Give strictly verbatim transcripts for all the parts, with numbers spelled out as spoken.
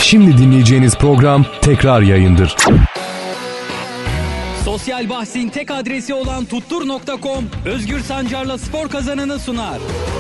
Şimdi dinleyeceğiniz program tekrar yayındır. Sosyal bahsin tek adresi olan tuttur nokta com Özgür Sancar'la spor kazanını sunar.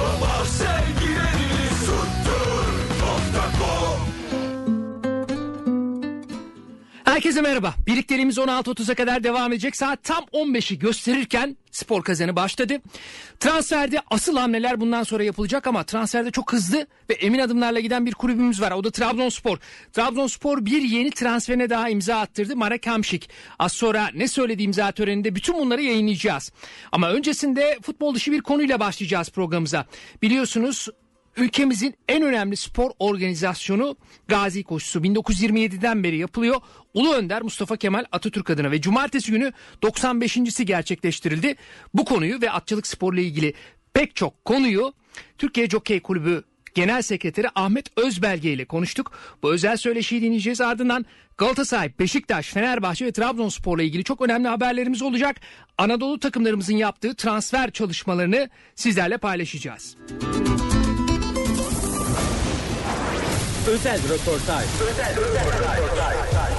Herkese merhaba. Birlikteliğimiz on altı otuza kadar devam edecek. Saat tam on beşi gösterirken spor kazanı başladı. Transferde asıl hamleler bundan sonra yapılacak ama transferde çok hızlı ve emin adımlarla giden bir kulübümüz var. O da Trabzonspor. Trabzonspor bir yeni transferine daha imza attırdı. Marek Hamšík. Az sonra ne söyledi imza töreninde bütün bunları yayınlayacağız. Ama öncesinde futbol dışı bir konuyla başlayacağız programımıza. Biliyorsunuz ülkemizin en önemli spor organizasyonu Gazi Koşusu bin dokuz yüz yirmi yediden beri yapılıyor. Ulu Önder Mustafa Kemal Atatürk adına ve cumartesi günü doksan beşincisi gerçekleştirildi. Bu konuyu ve atçılık sporla ilgili pek çok konuyu Türkiye Jockey Kulübü Genel Sekreteri Ahmet Özbelge ile konuştuk. Bu özel söyleşiyi dinleyeceğiz. Ardından Galatasaray, Beşiktaş, Fenerbahçe ve Trabzonspor'la ilgili çok önemli haberlerimiz olacak. Anadolu takımlarımızın yaptığı transfer çalışmalarını sizlerle paylaşacağız. Özel röportaj. Özel röportaj.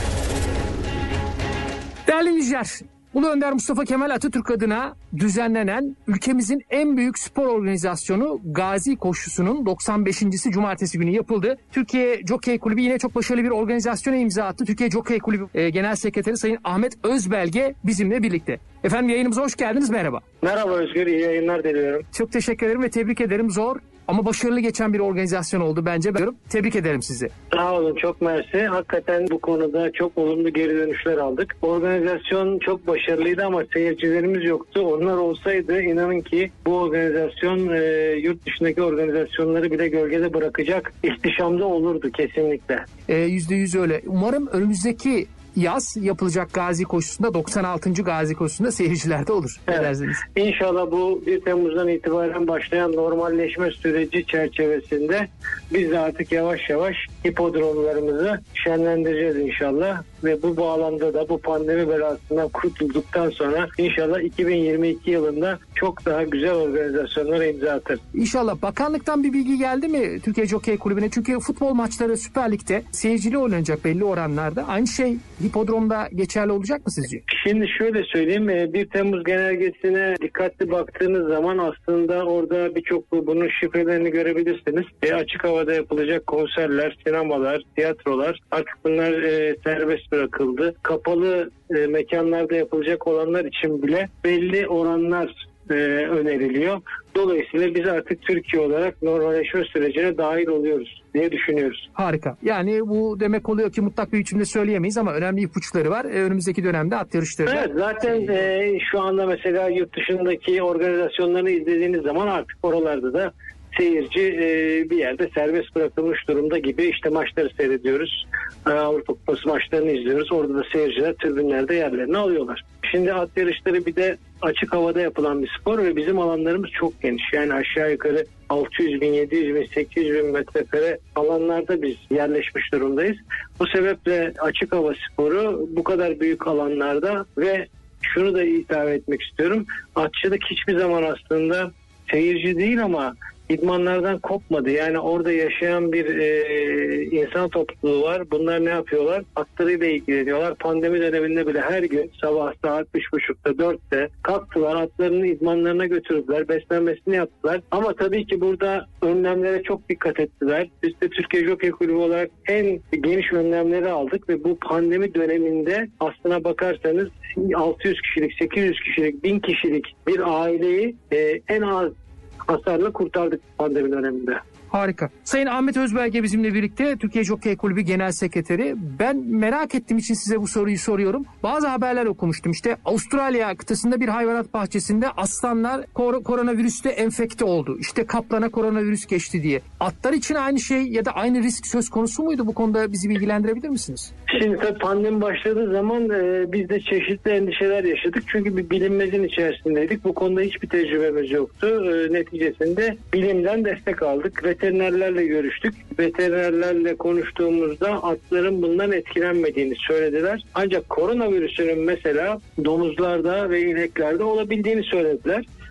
Değerli dinleyiciler, Ulu Önder Mustafa Kemal Atatürk adına düzenlenen ülkemizin en büyük spor organizasyonu Gazi Koşusu'nun doksan beşincisi cumartesi günü yapıldı. Türkiye Jockey Kulübü yine çok başarılı bir organizasyona imza attı. Türkiye Jockey Kulübü e, Genel Sekreteri Sayın Ahmet Özbelge bizimle birlikte. Efendim yayınımıza hoş geldiniz, merhaba. Merhaba Özgür, iyi yayınlar diliyorum. Çok teşekkür ederim ve tebrik ederim. Zor ama başarılı geçen bir organizasyon oldu bence. Ben tebrik ederim sizi. Sağ olun, çok mersi. Hakikaten bu konuda çok olumlu geri dönüşler aldık. Organizasyon çok başarılıydı ama seyircilerimiz yoktu. Onlar olsaydı inanın ki bu organizasyon e, yurt dışındaki organizasyonları bile gölgede bırakacak ihtişamda olurdu kesinlikle. E, yüzde yüz öyle. Umarım önümüzdeki yaz yapılacak Gazi Koşusu'nda doksan altıncı Gazi Koşusu'nda seyirciler de olur. Evet. Dersiniz. İnşallah bu bir Temmuz'dan itibaren başlayan normalleşme süreci çerçevesinde biz de artık yavaş yavaş hipodromlarımızı şenlendireceğiz inşallah. Ve bu bağlamda da bu pandemi belasından kurtulduktan sonra inşallah iki bin yirmi iki yılında çok daha güzel organizasyonlara imza atarız. İnşallah. Bakanlıktan bir bilgi geldi mi Türkiye Jockey Kulübü'ne? Çünkü futbol maçları Süper Lig'de seyircili oynanacak belli oranlarda. Aynı şey hipodromda geçerli olacak mı sizce? Şimdi şöyle söyleyeyim. bir Temmuz genelgesine dikkatli baktığınız zaman aslında orada birçok bunun şifrelerini görebilirsiniz. E, açık havada yapılacak konserler, sinemalar, tiyatrolar artık bunlar e, serbest bırakıldı. Kapalı e, mekanlarda yapılacak olanlar için bile belli oranlar e, öneriliyor. Dolayısıyla biz artık Türkiye olarak normalleşme sürecine dahil oluyoruz diye düşünüyoruz. Harika. Yani bu demek oluyor ki mutlak bir biçimde söyleyemeyiz ama önemli ipuçları var. E, önümüzdeki dönemde at yarışları. Evet, zaten e, şu anda mesela yurt dışındaki organizasyonlarını izlediğiniz zaman artık oralarda da seyirci e, bir yerde serbest bırakılmış durumda gibi. İşte maçları seyrediyoruz. Avrupa Kupası maçlarını izliyoruz. Orada da seyirciler tribünlerde yerlerini alıyorlar. Şimdi at yarışları bir de açık havada yapılan bir spor ve bizim alanlarımız çok geniş. Yani aşağı yukarı altı yüz bin, yedi yüz bin, sekiz yüz bin metrekare alanlarda biz yerleşmiş durumdayız. Bu sebeple açık hava sporu bu kadar büyük alanlarda ve şunu da hitap etmek istiyorum. Atçılık hiçbir zaman aslında seyirci değil ama idmanlardan kopmadı. Yani orada yaşayan bir e, insan topluluğu var. Bunlar ne yapıyorlar? Atlarıyla ilgileniyorlar. Pandemi döneminde bile her gün sabah saat üç buçukta dörtte kalktılar. Atlarını idmanlarına götürdüler. Beslenmesini yaptılar. Ama tabii ki burada önlemlere çok dikkat ettiler. Biz de Türkiye Jockey Kulübü olarak en geniş önlemleri aldık ve bu pandemi döneminde aslına bakarsanız altı yüz kişilik, sekiz yüz kişilik, bin kişilik bir aileyi e, en az hasarla kurtardık pandemi döneminde. Harika. Sayın Ahmet Özbelge bizimle birlikte, Türkiye Jockey Kulübü Genel Sekreteri. Ben merak ettiğim için size bu soruyu soruyorum. Bazı haberler okumuştum. İşte Avustralya kıtasında bir hayvanat bahçesinde aslanlar kor- koronavirüste enfekte oldu. İşte kaplana koronavirüs geçti diye. Atlar için aynı şey ya da aynı risk söz konusu muydu? Bu konuda bizi bilgilendirebilir misiniz? Şimdi tabii pandemi başladığı zaman e, biz de çeşitli endişeler yaşadık. Çünkü bir bilinmezin içerisindeydik. Bu konuda hiçbir tecrübemiz yoktu. E, neticesinde bilimden destek aldık. Veterinerlerle görüştük. Veterinerlerle konuştuğumuzda atların bundan etkilenmediğini söylediler. Ancak koronavirüsünün mesela domuzlarda ve ineklerde olabildiğini söylediler.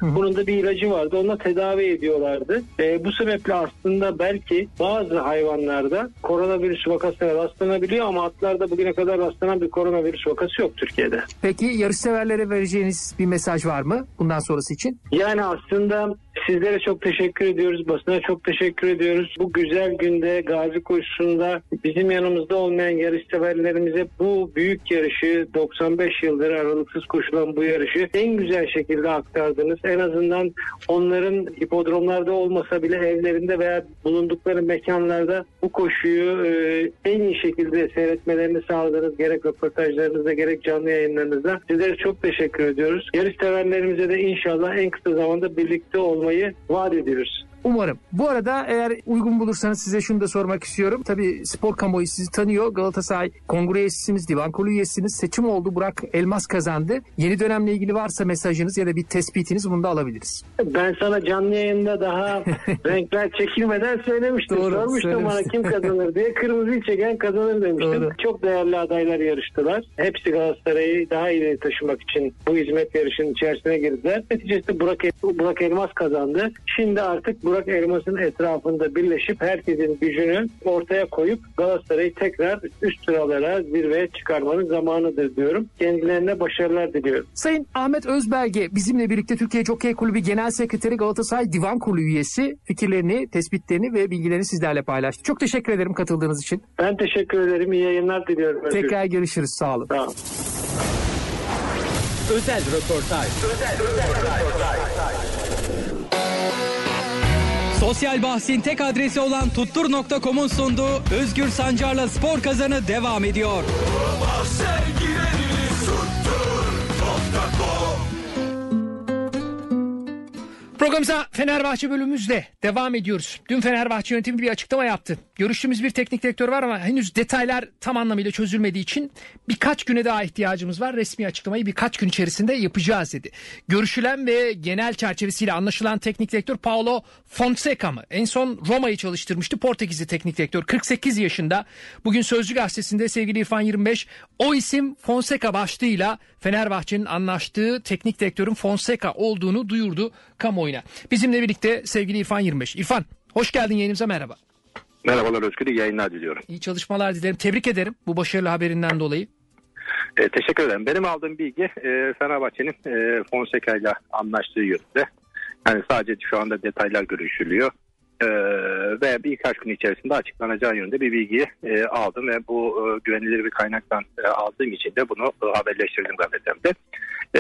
Bunun da bir ilacı vardı. Onunla tedavi ediyorlardı. E, bu sebeple aslında belki bazı hayvanlarda koronavirüs vakasına rastlanabiliyor ama atlarda bugüne kadar rastlanan bir koronavirüs vakası yok Türkiye'de. Peki yarışseverlere vereceğiniz bir mesaj var mı bundan sonrası için? Yani aslında sizlere çok teşekkür ediyoruz. Basına çok teşekkür ediyoruz. Bu güzel günde Gazi Koşusu'nda bizim yanımızda olmayan yarışseverlerimize bu büyük yarışı, doksan beş yıldır aralıksız koşulan bu yarışı en güzel şekilde aktardınız. En azından onların hipodromlarda olmasa bile evlerinde veya bulundukları mekanlarda bu koşuyu e, en iyi şekilde seyretmelerini sağladınız. Gerek röportajlarınızda gerek canlı yayınlarınızda. Sizlere çok teşekkür ediyoruz. Yarışseverlerimize de inşallah en kısa zamanda birlikte olmayı vaat ediyoruz. Umarım. Bu arada eğer uygun bulursanız size şunu da sormak istiyorum. Tabii spor kamuoyu sizi tanıyor. Galatasaray kongre üyesisiniz, divan kurulu üyesiniz. Seçim oldu. Burak Elmas kazandı. Yeni dönemle ilgili varsa mesajınız ya da bir tespitiniz, bunu da alabiliriz. Ben sana canlı yayında daha renkler çekilmeden söylemiştim. Doğru, Sormuştum bana kim kazanır diye. Kırmızıyı çeken kazanır demiştim. Doğru. Çok değerli adaylar yarıştılar. Hepsi Galatasaray'ı daha ileri taşımak için bu hizmet yarışının içerisine girdiler. Neticesinde Burak, Burak Elmas kazandı. Şimdi artık Burak Burak Elmas'ın etrafında birleşip herkesin gücünü ortaya koyup Galatasaray'ı tekrar üst sıralara, zirveye çıkarmanın zamanıdır diyorum. Kendilerine başarılar diliyorum. Sayın Ahmet Özbelge bizimle birlikte Türkiye Jockey Kulübü Genel Sekreteri, Galatasaray Divan Kurulu üyesi, fikirlerini, tespitlerini ve bilgilerini sizlerle paylaştı. Çok teşekkür ederim katıldığınız için. Ben teşekkür ederim. İyi yayınlar diliyorum. Tekrar görüşürüz. Sağ olun. Sağ olun. Özel röportaj. Özel röportaj. Sosyal bahsin tek adresi olan tuttur nokta com'un sunduğu Özgür Sancar'la Spor Kazanı devam ediyor. Programımıza Fenerbahçe bölümümüzle devam ediyoruz. Dün Fenerbahçe yönetimi bir açıklama yaptı. Görüştüğümüz bir teknik direktör var ama henüz detaylar tam anlamıyla çözülmediği için birkaç güne daha ihtiyacımız var. Resmi açıklamayı birkaç gün içerisinde yapacağız dedi. Görüşülen ve genel çerçevesiyle anlaşılan teknik direktör Paulo Fonseca mı? En son Roma'yı çalıştırmıştı. Portekizli teknik direktör, kırk sekiz yaşında. Bugün Sözcü Gazetesi'nde sevgili İrfan yirmi beş o isim Fonseca başlığıyla Fenerbahçe'nin anlaştığı teknik direktörün Fonseca olduğunu duyurdu kamuoyuna. Bizimle birlikte sevgili İrfan yirmi beş. İrfan, hoş geldin yayınımıza, merhaba. Merhabalar Özgür, iyi yayınlar diliyorum. İyi çalışmalar dilerim. Tebrik ederim bu başarılı haberinden dolayı. E, teşekkür ederim. Benim aldığım bilgi e, Fenerbahçe'nin e, Fonseca ile anlaştığı yönünde. Yani sadece şu anda detaylar görüşülüyor. E, ve birkaç gün içerisinde açıklanacağı yönünde bir bilgiyi e, aldım ve bu e, güvenilir bir kaynaktan e, aldığım için de bunu e, haberleştirdim gazetemde. E,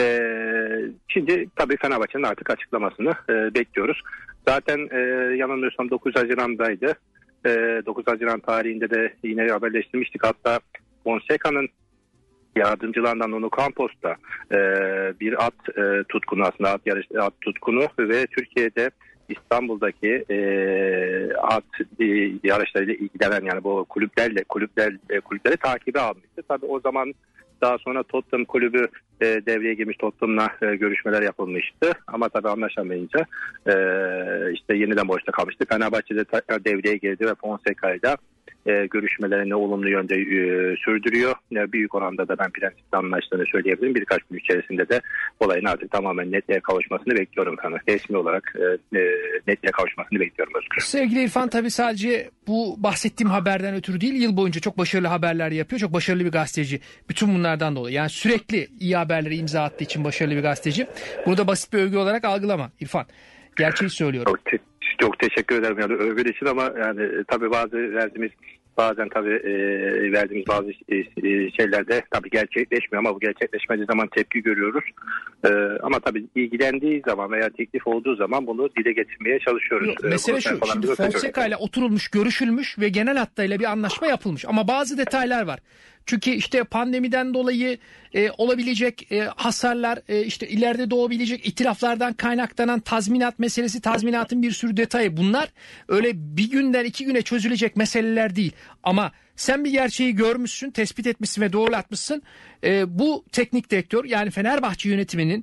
şimdi tabii Fenerbahçe'nin artık açıklamasını e, bekliyoruz. Zaten e, yanılmıyorsam dokuz Haziran'daydı. E, dokuz Haziran tarihinde de yine haberleştirmiştik. Hatta Fonseca'nın yardımcılarından Nuno Campos'ta e, bir at e, tutkunu, aslında at yarış at tutkunu ve Türkiye'de İstanbul'daki e, at e, yarışlarıyla ilgilenen, yani bu kulüplerle kulüpler e, kulüpleri takibe almıştı. Tabii o zaman daha sonra Tottenham kulübü e, devreye girmiş, Tottenham'la e, görüşmeler yapılmıştı. Ama tabii anlaşamayınca e, işte yeniden boşta kalmıştı. Fenerbahçe'de devreye girdi ve Fonseca'yla e, görüşmelerini olumlu yönde e, sürdürüyor. E, büyük oranda da ben prensipte anlaştığını söyleyebilirim. Birkaç gün içerisinde de olayın artık tamamen netliğe kavuşmasını bekliyorum efendim. Resmi olarak e, e, netliğe kavuşmasını bekliyorum Özgür. Sevgili İrfan, tabii sadece bu bahsettiğim haberden ötürü değil, yıl boyunca çok başarılı haberler yapıyor. Çok başarılı bir gazeteci. Bütün bunlardan dolayı. Yani sürekli iyi haberleri imza attığı için başarılı bir gazeteci. Bunu da basit bir övgü olarak algılama İrfan. Gerçeği söylüyorum. Çok, te- çok teşekkür ederim yani övgü için, ama yani tabii bazı verdiğimiz bazen tabii e, verdiğimiz bazı e, şeylerde tabii gerçekleşmiyor, ama bu gerçekleşmediği zaman tepki görüyoruz. E, ama tabii ilgilendiği zaman veya teklif olduğu zaman bunu dile getirmeye çalışıyoruz. Yok, mesele şu, şimdi Fonseca ile oturulmuş, görüşülmüş ve genel hatlarıyla bir anlaşma yapılmış. Ama bazı detaylar var. Çünkü işte pandemiden dolayı e, olabilecek e, hasarlar, e, işte ileride doğabilecek itilaflardan kaynaklanan tazminat meselesi, tazminatın bir sürü detayı. Bunlar öyle bir günden iki güne çözülecek meseleler değil. Ama sen bir gerçeği görmüşsün, tespit etmişsin ve doğrulatmışsın. E, bu teknik direktör, yani Fenerbahçe yönetiminin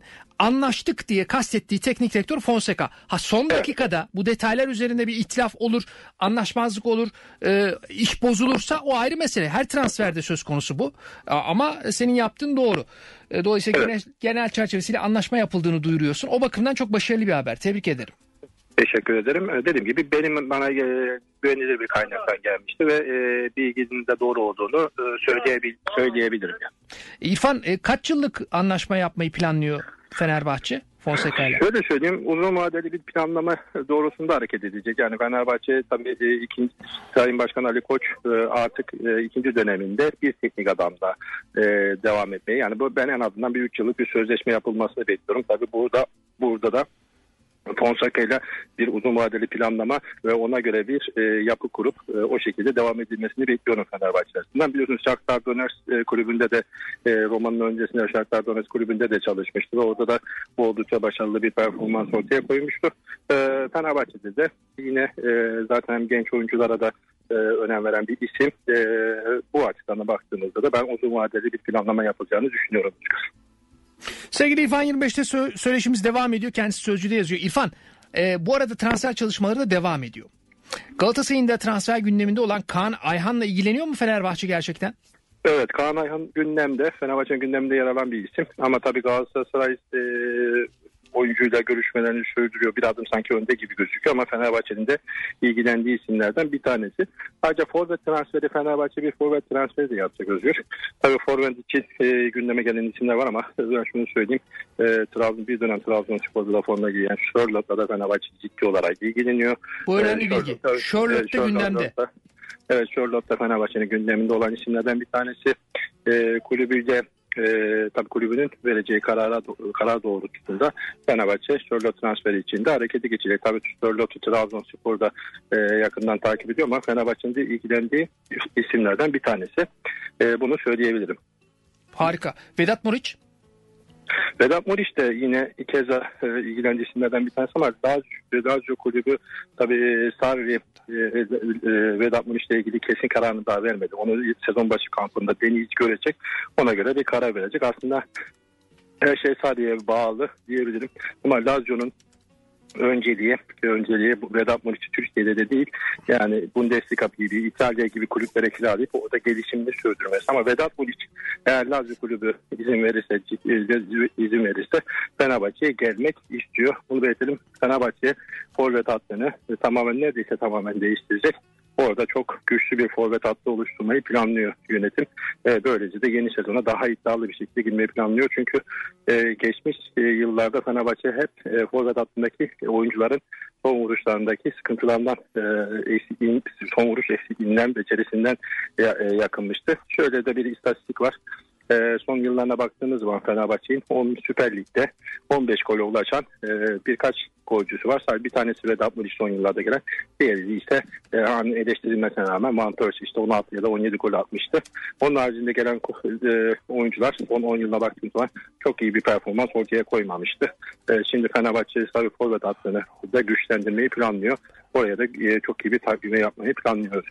anlaştık diye kastettiği teknik direktör Fonseca. Ha son dakikada bu detaylar üzerinde bir itilaf olur, anlaşmazlık olur, e, iş bozulursa o ayrı mesele. Her transferde söz konusu bu. Ama senin yaptığın doğru. E, dolayısıyla evet. genel, genel çerçevesiyle anlaşma yapıldığını duyuruyorsun. O bakımdan çok başarılı bir haber. Tebrik ederim. Teşekkür ederim. Dediğim gibi benim bana e, güvenilir bir kaynaktan gelmişti ve e, bilginin de doğru olduğunu e, söyleyebil, söyleyebilirim. Yani. İrfan e, kaç yıllık anlaşma yapmayı planlıyor Fenerbahçe Fonseca ile? Şöyle söyleyeyim, uzun vadeli bir planlama doğrusunda hareket edecek. Yani Fenerbahçe tabii e, ikinci, Sayın Başkan Ali Koç e, artık e, ikinci döneminde bir teknik adamla e, devam etmeyi. Yani bu ben en azından bir üç yıllık bir sözleşme yapılmasını bekliyorum. Tabii burada burada da Fonseca ile bir uzun vadeli planlama ve ona göre bir e, yapı kurup e, o şekilde devam edilmesini bekliyorum Fenerbahçe açısından. Biliyorsunuz Shakhtar Donetsk e, kulübünde de e, Roma'nın öncesinde Shakhtar Donetsk kulübünde de çalışmıştı ve orada da oldukça başarılı bir performans ortaya koymuştu. E, Fenerbahçe'de de yine e, zaten genç oyunculara da e, önem veren bir isim. E, bu açıdan baktığımızda da ben uzun vadeli bir planlama yapılacağını düşünüyorum. Sevgili İrfan yirmi beşte sö- söyleşimiz devam ediyor. Kendisi Sözcü'de yazıyor. İrfan e, bu arada transfer çalışmaları da devam ediyor. Galatasaray'ın da transfer gündeminde olan Kaan Ayhan'la ilgileniyor mu Fenerbahçe gerçekten? Evet, Kaan Ayhan gündemde. Fenerbahçe'nin gündeminde yer alan bir isim. Ama tabii Galatasaray e, oyuncuyla görüşmelerini sürdürüyor. Bir adım sanki önde gibi gözüküyor ama Fenerbahçe'nin de ilgilendiği isimlerden bir tanesi. Ayrıca forvet transferi, Fenerbahçe bir forvet transferi de yapacak Özgür. Tabii forvet için e, gündeme gelen isimler var ama ben şunu söyleyeyim. E, Trabzon bir dönem Trabzonspor'da da formuna giyen Charlotte'la da Fenerbahçe ciddi olarak ilgileniyor. Bu önemli e, bilgi. Charlotte da gündemde. Evet, Charlotte Fenerbahçe'nin gündeminde olan isimlerden bir tanesi. E, kulübüyle e, tabii kulübünün vereceği karara karar doğrultusunda Fenerbahçe Charlotte transferi için de harekete geçecek. Tabii Charlotte Trabzonspor'da e, yakından takip ediyor ama Fenerbahçe'nin de ilgilendiği isimlerden bir tanesi. E, bunu söyleyebilirim. Harika. Vedat Muriç? Vedat Muriç de yine keza e, ilgilendiği isimlerden bir tanesi ama Lazio kulübü tabii Sarri e, e, Vedat Muriç'le ilgili kesin kararını daha vermedi. Onu sezon başı kampında deneyip görecek. Ona göre bir karar verecek. Aslında her şey Sarri'ye bağlı diyebilirim. Ama Lazio'nun önceliği, önceliği Vedat Muriç'i Türkiye'de de değil. Yani Bundesliga gibi, İtalya gibi kulüplere kiralayıp orada gelişimini sürdürmesi. Ama Vedat Muriç eğer Lazio kulübü izin verirse, izin verirse Fenerbahçe'ye gelmek istiyor. Bunu belirtelim. Fenerbahçe forvet hattını tamamen neredeyse tamamen değiştirecek. Orada çok güçlü bir forvet hattı oluşturmayı planlıyor yönetim. E, böylece de yeni sezona daha iddialı bir şekilde girmeyi planlıyor. Çünkü e, geçmiş e, yıllarda Fenerbahçe hep e, forvet hattındaki oyuncuların son vuruşlarındaki sıkıntılardan, e, son vuruş eksikliğinden, becerisinden e, e, yakınmıştı. Şöyle de bir istatistik var. E, son yıllarına baktığımız zaman Fenerbahçe'nin on Süper Lig'de on beş gole ulaşan e, birkaç golcüsü var. Sadece bir tanesi Vedat Muriç son yıllarda gelen. Diğeri ise e, hani eleştirilmesine rağmen Mantörs işte on altı ya da on yedi gol atmıştı. Onun haricinde gelen e, oyuncular son on yılına baktığımız zaman çok iyi bir performans ortaya koymamıştı. E, şimdi Fenerbahçe tabii forvet hattını da güçlendirmeyi planlıyor. Oraya da e, çok iyi bir takviye yapmayı planlıyoruz.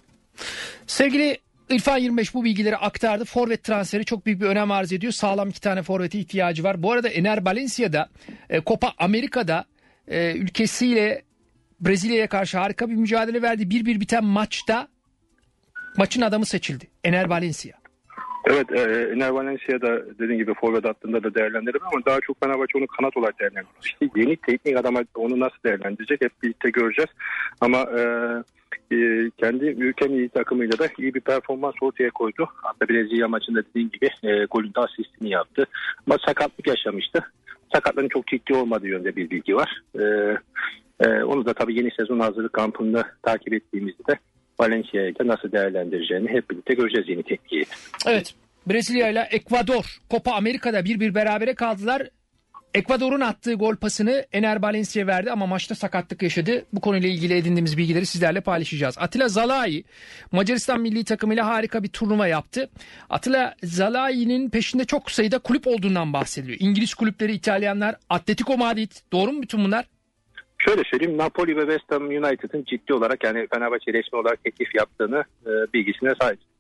Sevgili İrfan yirmi beş bu bilgileri aktardı. Forvet transferi çok büyük bir önem arz ediyor. Sağlam iki tane forvete ihtiyacı var. Bu arada Ener Valencia'da e, Copa Amerika'da e, ülkesiyle Brezilya'ya karşı harika bir mücadele verdi. bir bir biten maçta maçın adamı seçildi. Ener Valencia. Evet, e, Ener Valencia da dediğim gibi forvet hattında da değerlendirilir ama daha çok Fenerbahçe onu kanat olarak değerlendiriyor. İşte yeni teknik adam onu nasıl değerlendirecek hep birlikte göreceğiz. Ama e, e, kendi ülke milli takımıyla da iyi bir performans ortaya koydu. Hatta Brezilya maçında dediğim gibi e, golün de asistini yaptı. Ama sakatlık yaşamıştı. Sakatların çok ciddi olmadığı yönde bir bilgi var. E, e, onu da tabii yeni sezon hazırlık kampında takip ettiğimizde de Valencia'yı da nasıl değerlendireceğini hep birlikte göreceğiz yeni tekniği. Evet, Brezilya ile Ekvador Copa Amerika'da bir bir berabere kaldılar. Ekvador'un attığı gol pasını Ener Valencia verdi ama maçta sakatlık yaşadı. Bu konuyla ilgili edindiğimiz bilgileri sizlerle paylaşacağız. Atilla Zalai Macaristan milli takımıyla harika bir turnuva yaptı. Atilla Zalai'nin peşinde çok sayıda kulüp olduğundan bahsediliyor. İngiliz kulüpleri, İtalyanlar, Atletico Madrid, doğru mu bütün bunlar? Şöyle söyleyeyim, Napoli ve West Ham United'ın ciddi olarak yani Fenerbahçe resmi olarak teklif yaptığını e, bilgisine sahip.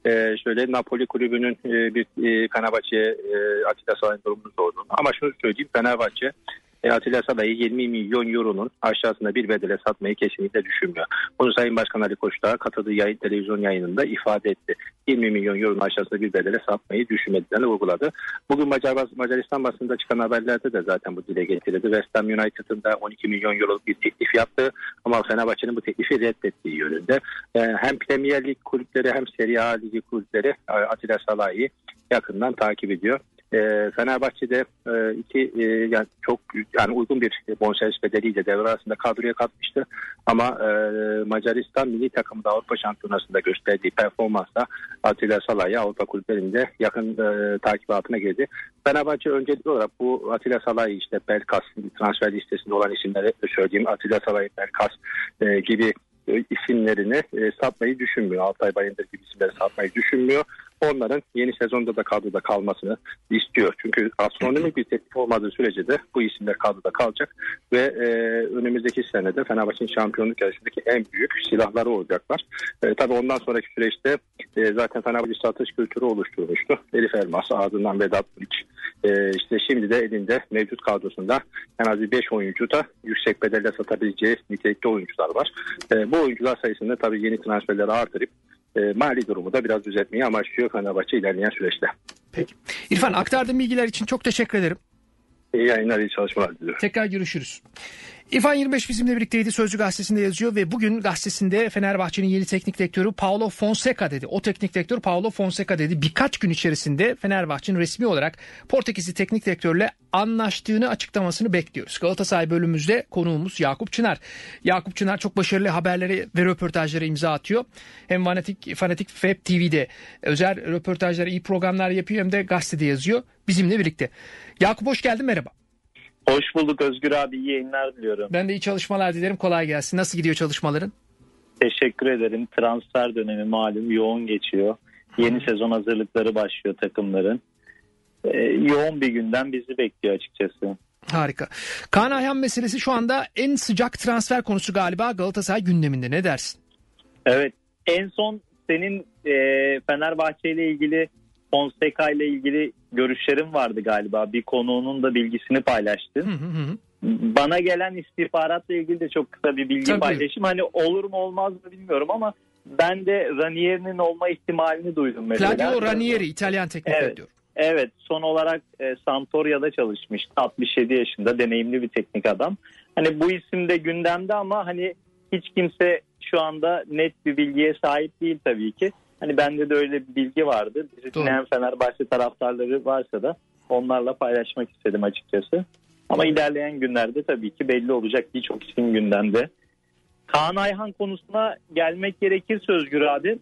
e, şöyle Napoli kulübünün e, bir e, Fenerbahçe'ye e, Atilla Salay'ın durumunu sorduğunu. Ama şunu söyleyeyim, Fenerbahçe E, Atilla Salay'ı yirmi milyon euronun aşağısında bir bedele satmayı kesinlikle düşünmüyor. Bunu Sayın Başkan Ali Koç da katıldığı yayın, televizyon yayınında ifade etti. yirmi milyon euronun aşağısında bir bedele satmayı düşünmediğini vurguladı. Bugün Macar, Macaristan basında çıkan haberlerde de zaten bu dile getirildi. West Ham United'ın da on iki milyon euroluk bir teklif yaptı ama Fenerbahçe'nin bu teklifi reddettiği yönünde. E, hem Premier Lig kulüpleri hem Serie A Ligi kulüpleri Atilla Salay'ı yakından takip ediyor. E, Fenerbahçe'de e, iki e, yani çok yani uygun bir bonservis bedeliyle devre arasında kadroya katmıştı. Ama e, Macaristan milli takımında Avrupa Şampiyonası'nda gösterdiği performansla Atilla Salay'ı Avrupa kulüplerinde yakın e, takip altına girdi. Fenerbahçe öncelikli olarak bu Atilla Salay'ı işte Belkas transfer listesinde olan isimleri söyleyeyim. Atilla Salay, Belkas e, gibi e, isimlerini e, satmayı düşünmüyor. Altay Bayındır gibi isimleri satmayı düşünmüyor. Onların yeni sezonda da kadroda kalmasını istiyor. Çünkü astronomik bir teklif olmadığı sürece de bu isimler kadroda kalacak ve e, önümüzdeki senede Fenerbahçe'nin şampiyonluk yarışındaki en büyük silahları olacaklar. E, tabii ondan sonraki süreçte e, zaten Fenerbahçe satış kültürü oluşturmuştu. Elif Elmas, ardından Vedat Bilic. E, işte şimdi de elinde mevcut kadrosunda en az bir beş oyuncu da yüksek bedelle satabileceği nitelikte oyuncular var. E, bu oyuncular sayısını tabii yeni transferleri artırıp E, mali durumu da biraz düzeltmeyi amaçlıyor Fenerbahçe ilerleyen süreçte. Peki. İrfan, aktardığın bilgiler için çok teşekkür ederim. İyi yayınlar, iyi çalışmalar diliyorum. Tekrar görüşürüz. İrfan yirmi beş bizimle birlikteydi. Sözcü gazetesinde yazıyor ve bugün gazetesinde Fenerbahçe'nin yeni teknik direktörü Paulo Fonseca dedi. O teknik direktör Paulo Fonseca dedi. Birkaç gün içerisinde Fenerbahçe'nin resmi olarak Portekizli teknik direktörle anlaştığını açıklamasını bekliyoruz. Galatasaray bölümümüzde konuğumuz Yakup Çınar. Yakup Çınar çok başarılı haberleri ve röportajlara imza atıyor. Hem Fanatik, Fanatik Web T V'de özel röportajlar, iyi programlar yapıyor, hem de gazetede yazıyor. Bizimle birlikte. Yakup, hoş geldin, merhaba. Hoş bulduk Özgür abi, iyi yayınlar diliyorum. Ben de iyi çalışmalar dilerim, kolay gelsin. Nasıl gidiyor çalışmaların? Teşekkür ederim. Transfer dönemi malum yoğun geçiyor. Yeni sezon hazırlıkları başlıyor takımların. Ee, yoğun bir günden bizi bekliyor açıkçası. Harika. Kaan Ayhan meselesi şu anda en sıcak transfer konusu galiba Galatasaray gündeminde. Ne dersin? Evet, en son senin e, Fenerbahçe ile ilgili, Fonseca ile ilgili görüşlerin vardı galiba. Bir konuğunun da bilgisini paylaştın. Hı hı hı. Bana gelen istihbaratla ilgili de çok kısa bir bilgi Tabii. paylaşayım. Hani olur mu olmaz mı bilmiyorum ama ben de Ranieri'nin olma ihtimalini duydum mesela. Claudio Ranieri, İtalyan teknik evet. direktör. Evet, son olarak e, Sampdoria'da çalışmıştı. altmış yedi yaşında, deneyimli bir teknik adam. Hani bu isim de gündemde ama hani hiç kimse şu anda net bir bilgiye sahip değil tabii ki. Hani bende de öyle bir bilgi vardı. Bizi dinleyen Fenerbahçe taraftarları varsa da onlarla paylaşmak istedim açıkçası. Ama ilerleyen günlerde tabii ki belli olacak, birçok isim gündemde. Kaan Ayhan konusuna gelmek gerekirse Özgür abi,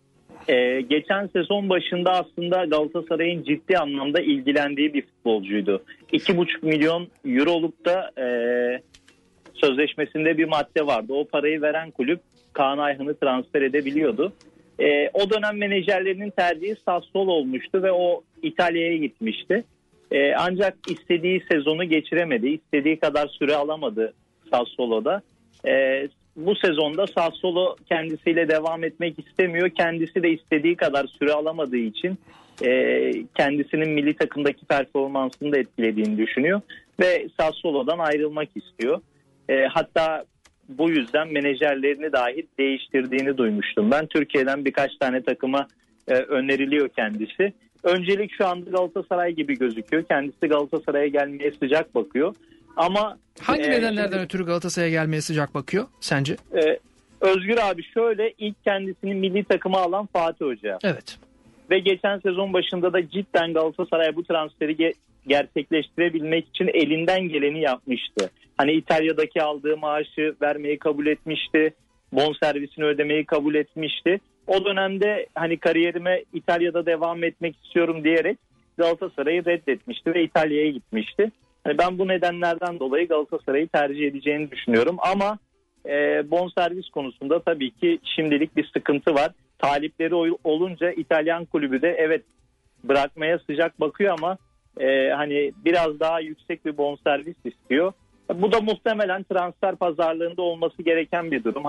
Ee, geçen sezon başında aslında Galatasaray'ın ciddi anlamda ilgilendiği bir futbolcuydu. iki buçuk milyon euroluk da e, sözleşmesinde bir madde vardı. O parayı veren kulüp Kaan Ayhan'ı transfer edebiliyordu. E, o dönem menajerlerinin tercihi Sassuolo olmuştu ve o İtalya'ya gitmişti. E, ancak istediği sezonu geçiremedi. İstediği kadar süre alamadı Sassuolo'da. E, Bu sezonda Sassuolo kendisiyle devam etmek istemiyor. Kendisi de istediği kadar süre alamadığı için e, kendisinin milli takımdaki performansını da etkilediğini düşünüyor. Ve Sassuolo'dan ayrılmak istiyor. E, hatta bu yüzden menajerlerini dahi değiştirdiğini duymuştum. Ben Türkiye'den birkaç tane takıma e, öneriliyor kendisi. Öncelik şu anda Galatasaray gibi gözüküyor. Kendisi Galatasaray'a gelmeye sıcak bakıyor. Ama hangi e, nedenlerden şimdi, ötürü Galatasaray'a gelmeye sıcak bakıyor sence? E, Özgür abi şöyle, ilk kendisini milli takıma alan Fatih Hoca. Evet. Ve geçen sezon başında da cidden Galatasaray bu transferi ge- gerçekleştirebilmek için elinden geleni yapmıştı. Hani İtalya'daki aldığı maaşı vermeyi kabul etmişti. Bonservisini ödemeyi kabul etmişti. O dönemde hani kariyerime İtalya'da devam etmek istiyorum diyerek Galatasaray'ı reddetmişti ve İtalya'ya gitmişti. Yani ben bu nedenlerden dolayı Galatasaray'ı tercih edeceğini düşünüyorum ama e, bonservis konusunda tabii ki şimdilik bir sıkıntı var. Talipleri olunca İtalyan kulübü de evet bırakmaya sıcak bakıyor ama e, hani biraz daha yüksek bir bonservis istiyor. Bu da muhtemelen transfer pazarlığında olması gereken bir durum. Hani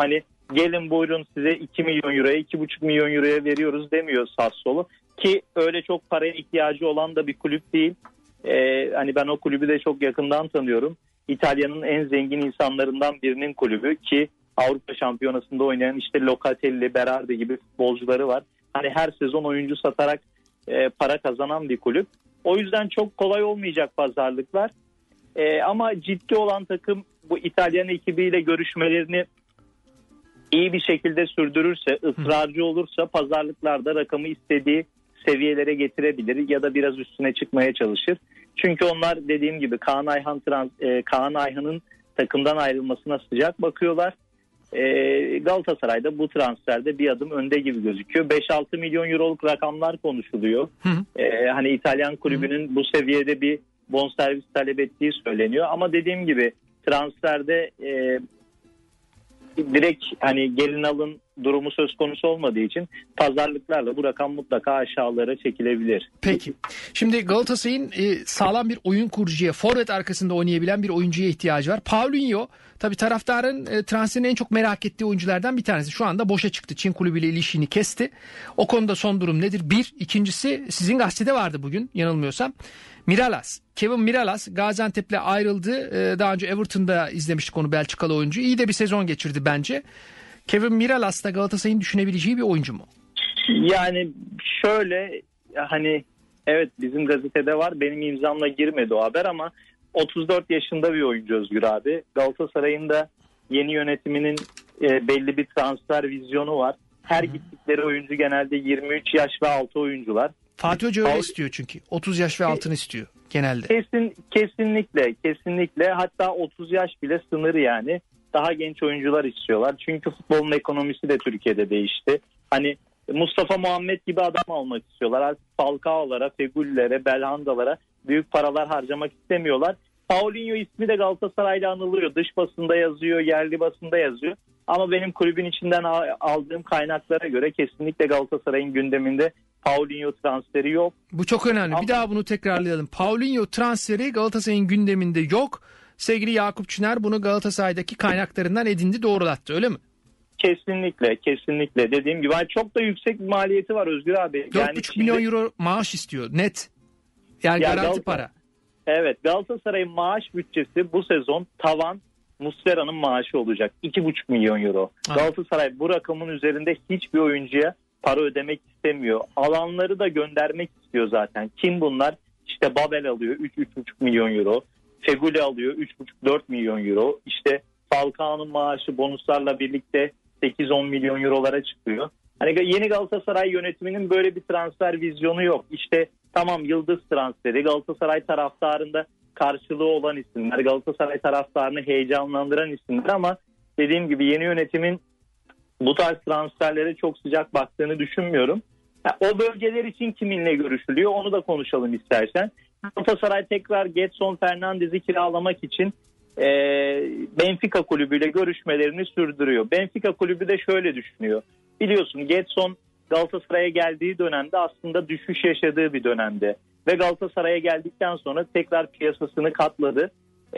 gelin buyurun size iki milyon euroya iki buçuk milyon euroya veriyoruz demiyor Sassuolo. Ki öyle çok paraya ihtiyacı olan da bir kulüp değil. Ee, hani ben o kulübü de çok yakından tanıyorum. İtalya'nın en zengin insanlarından birinin kulübü ki Avrupa Şampiyonası'nda oynayan işte Locatelli, Berardi gibi futbolcuları var. Hani her sezon oyuncu satarak e, para kazanan bir kulüp. O yüzden çok kolay olmayacak pazarlıklar. E, ama ciddi olan takım bu İtalyan ekibiyle görüşmelerini iyi bir şekilde sürdürürse, ısrarcı olursa pazarlıklarda rakamı istediği seviyelere getirebilir ya da biraz üstüne çıkmaya çalışır. Çünkü onlar dediğim gibi Kaan Ayhan trans, e, Kaan Ayhan'ın takımdan ayrılmasına sıcak bakıyorlar. E, Galatasaray'da bu transferde bir adım önde gibi gözüküyor. beş altı milyon euroluk rakamlar konuşuluyor. E, hani İtalyan kulübünün hı. bu seviyede bir bonservis talep ettiği söyleniyor. Ama dediğim gibi transferde e, direkt hani gelin alın durumu söz konusu olmadığı için pazarlıklarla bu rakam mutlaka aşağılara çekilebilir. Peki. Şimdi Galatasaray'ın e, sağlam bir oyun kurucuya, forvet arkasında oynayabilen bir oyuncuya ihtiyacı var. Paulinho tabii taraftarın e, transferini en çok merak ettiği oyunculardan bir tanesi. Şu anda boşa çıktı. Çin kulübüyle ilişkini kesti. O konuda son durum nedir? Bir. İkincisi sizin gazetede vardı bugün yanılmıyorsam. Miralas. Kevin Miralas Gaziantep'le ayrıldı. Ee, daha önce Everton'da izlemiştik onu, Belçikalı oyuncu. İyi de bir sezon geçirdi bence. Kevin Miralas da Galatasaray'ın düşünebileceği bir oyuncu mu? Yani şöyle hani evet bizim gazetede var. Benim imzamla girmedi o haber ama otuz dört yaşında bir oyuncu Özgür abi. Galatasaray'ın da yeni yönetiminin e, belli bir transfer vizyonu var. Her Hı-hı. gittikleri oyuncu genelde yirmi üç yaş ve altı oyuncular. Fatih Hoca öyle Al- istiyor çünkü. otuz yaş ve altını istiyor genelde. Kesin, kesinlikle, kesinlikle. Hatta otuz yaş bile sınır yani. Daha genç oyuncular istiyorlar. Çünkü futbolun ekonomisi de Türkiye'de değişti. Hani Mustafa Muhammed gibi adam almak istiyorlar. Artık Falcao'lara, Fegül'lere, Belhanda'lara büyük paralar harcamak istemiyorlar. Paulinho ismi de Galatasaray'la anılıyor. Dış basında yazıyor, yerli basında yazıyor. Ama benim kulübün içinden aldığım kaynaklara göre kesinlikle Galatasaray'ın gündeminde Paulinho transferi yok. Bu çok önemli. Ama... Bir daha bunu tekrarlayalım. Paulinho transferi Galatasaray'ın gündeminde yok. Sevgili Yakup Çınar bunu Galatasaray'daki kaynaklarından edindi, doğrulattı, öyle mi? Kesinlikle, kesinlikle. Dediğim gibi çok da yüksek bir maliyeti var Özgür abi. dört buçuk milyon euro maaş istiyor net. Yani ya garanti Galata... para. Evet, Galatasaray'ın maaş bütçesi bu sezon tavan Muslera'nın maaşı olacak. iki buçuk milyon euro. Ha. Galatasaray bu rakamın üzerinde hiçbir oyuncuya para ödemek istemiyor. Alanları da göndermek istiyor zaten. Kim bunlar? İşte Babel alıyor üç üç buçuk milyon euro. Feguli alıyor üç buçuk dört milyon euro. İşte Falcao'nun maaşı bonuslarla birlikte sekiz on milyon eurolara çıkıyor. Hani yeni Galatasaray yönetiminin böyle bir transfer vizyonu yok. İşte tamam yıldız transferi, Galatasaray taraftarında karşılığı olan isimler, Galatasaray taraftarını heyecanlandıran isimler ama dediğim gibi yeni yönetimin bu tarz transferlere çok sıcak baktığını düşünmüyorum. Ha, o bölgeler için kiminle görüşülüyor onu da konuşalım istersen. Galatasaray tekrar Gedson Fernandez'i kiralamak için e, Benfica kulübüyle görüşmelerini sürdürüyor. Benfica kulübü de şöyle düşünüyor. Biliyorsun Gedson Galatasaray'a geldiği dönemde aslında düşüş yaşadığı bir dönemde. Ve Galatasaray'a geldikten sonra tekrar piyasasını katladı. E,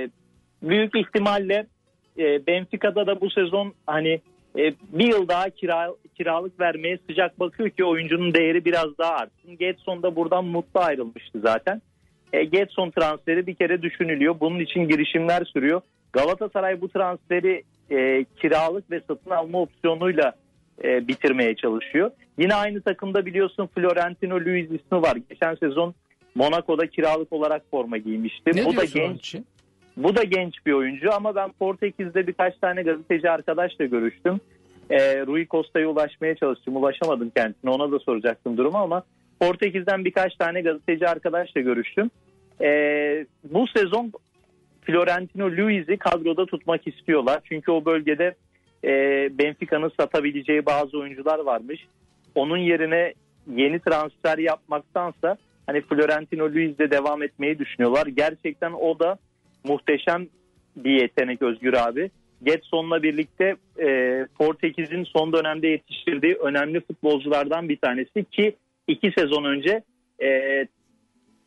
büyük ihtimalle e, Benfica'da da bu sezon hani e, bir yıl daha kira, kiralık vermeye sıcak bakıyor ki oyuncunun değeri biraz daha artsın. Gedson da buradan mutlu ayrılmıştı zaten. E, Gedson transferi bir kere düşünülüyor. Bunun için girişimler sürüyor. Galatasaray bu transferi e, kiralık ve satın alma opsiyonuyla e, bitirmeye çalışıyor. Yine aynı takımda biliyorsun Florentino Luis ismi var. Geçen sezon Monaco'da kiralık olarak forma giymişti. Ne bu da genç. Için? Bu da genç bir oyuncu ama ben Portekiz'de birkaç tane gazeteci arkadaşla görüştüm. E, Rui Costa'ya ulaşmaya çalıştım. Ulaşamadım kendisine. Ona da soracaktım durumu ama Portekiz'den birkaç tane gazeteci arkadaşla görüştüm. E, bu sezon Florentino Luis'i kadroda tutmak istiyorlar. Çünkü o bölgede e, Benfica'nın satabileceği bazı oyuncular varmış. Onun yerine yeni transfer yapmaktansa hani Florentino Luis'le devam etmeyi düşünüyorlar. Gerçekten o da muhteşem bir yetenek Özgür abi. Gedson'la birlikte e, Portekiz'in son dönemde yetiştirdiği önemli futbolculardan bir tanesi ki iki sezon önce e,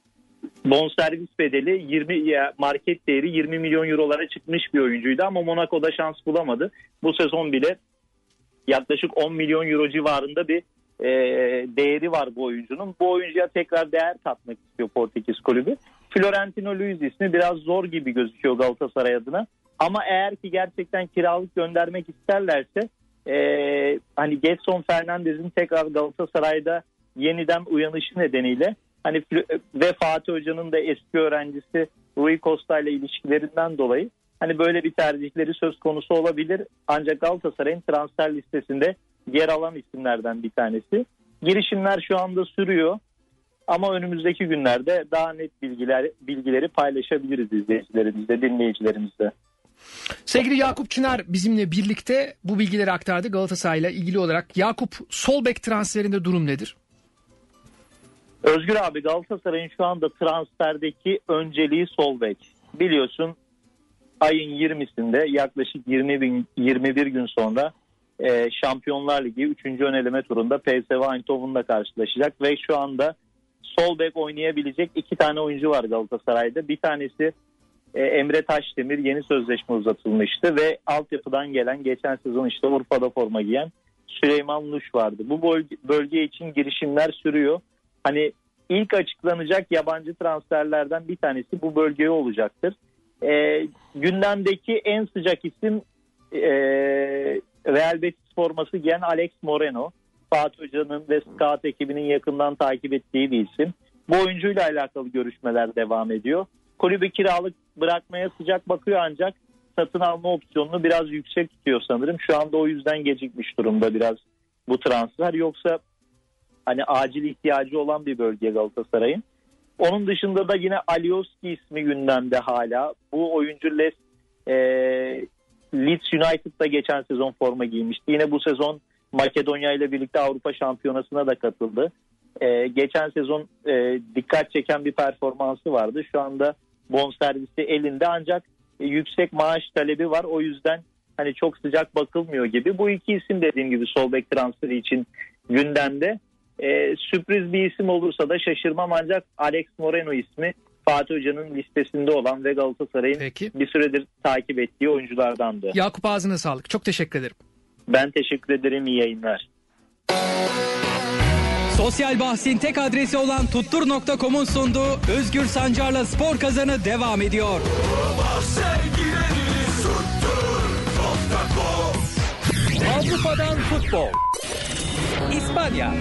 bonservis bedeli yirmi, market değeri yirmi milyon eurolara çıkmış bir oyuncuydu ama Monaco'da şans bulamadı. Bu sezon bile yaklaşık on milyon euro civarında bir e, değeri var bu oyuncunun. Bu oyuncuya tekrar değer katmak istiyor Portekiz kulübü. Florentino Luis ismi biraz zor gibi gözüküyor Galatasaray adına. Ama eğer ki gerçekten kiralık göndermek isterlerse e, hani Gedson Fernandez'in tekrar Galatasaray'da yeniden uyanışı nedeniyle hani ve Fatih Hoca'nın da eski öğrencisi Rui Costa ile ilişkilerinden dolayı hani böyle bir tercihleri söz konusu olabilir. Ancak Galatasaray'ın transfer listesinde yer alan isimlerden bir tanesi. Girişimler şu anda sürüyor. Ama önümüzdeki günlerde daha net bilgiler bilgileri paylaşabiliriz izleyicilerimizle, dinleyicilerimizle. Sevgili Yakup Çınar bizimle birlikte bu bilgileri aktardı Galatasaray'la ilgili olarak. Yakup, sol bek transferinde durum nedir? Özgür abi, Galatasaray'ın şu anda transferdeki önceliği sol bek. Biliyorsun ayın yirmisinde yaklaşık yirmi bir gün sonra e, Şampiyonlar Ligi üçüncü ön eleme turunda P S V Eindhoven'la karşılaşacak ve şu anda sol bek oynayabilecek iki tane oyuncu var Galatasaray'da. Bir tanesi e, Emre Taşdemir, yeni sözleşme uzatılmıştı ve altyapıdan gelen, geçen sezon işte Urfa'da forma giyen Süleyman Luş vardı. Bu bölge, bölge için girişimler sürüyor. Hani ilk açıklanacak yabancı transferlerden bir tanesi bu bölgeye olacaktır. E, gündemdeki en sıcak isim e, Real Betis forması giyen Alex Moreno. Fatih Hoca'nın ve Scout ekibinin yakından takip ettiği bir isim. Bu oyuncuyla alakalı görüşmeler devam ediyor. Kulübü kiralık bırakmaya sıcak bakıyor ancak satın alma opsiyonunu biraz yüksek tutuyor sanırım. Şu anda o yüzden gecikmiş durumda biraz bu transfer. Yoksa hani acil ihtiyacı olan bir bölge Galatasaray'ın. Onun dışında da yine Alioski ismi gündemde hala. Bu oyuncu Les, e, Leeds United'da geçen sezon forma giymişti. Yine bu sezon Makedonya ile birlikte Avrupa Şampiyonası'na da katıldı. Ee, geçen sezon e, dikkat çeken bir performansı vardı. Şu anda bonservisi elinde ancak e, yüksek maaş talebi var. O yüzden hani çok sıcak bakılmıyor gibi. Bu iki isim dediğim gibi sol bek transferi için gündemde. Ee, sürpriz bir isim olursa da şaşırmam ancak Alex Moreno ismi Fatih Hoca'nın listesinde olan ve Galatasaray'ın Peki. bir süredir takip ettiği oyunculardandı. Yakup, ağzına sağlık. Çok teşekkür ederim. Ben teşekkür ederim. İyi yayınlar. Sosyal bahsin tek adresi olan tuttur nokta com'un sunduğu Özgür Sancar'la Spor Kazanı devam ediyor. Avrupa'dan futbol. İspanya.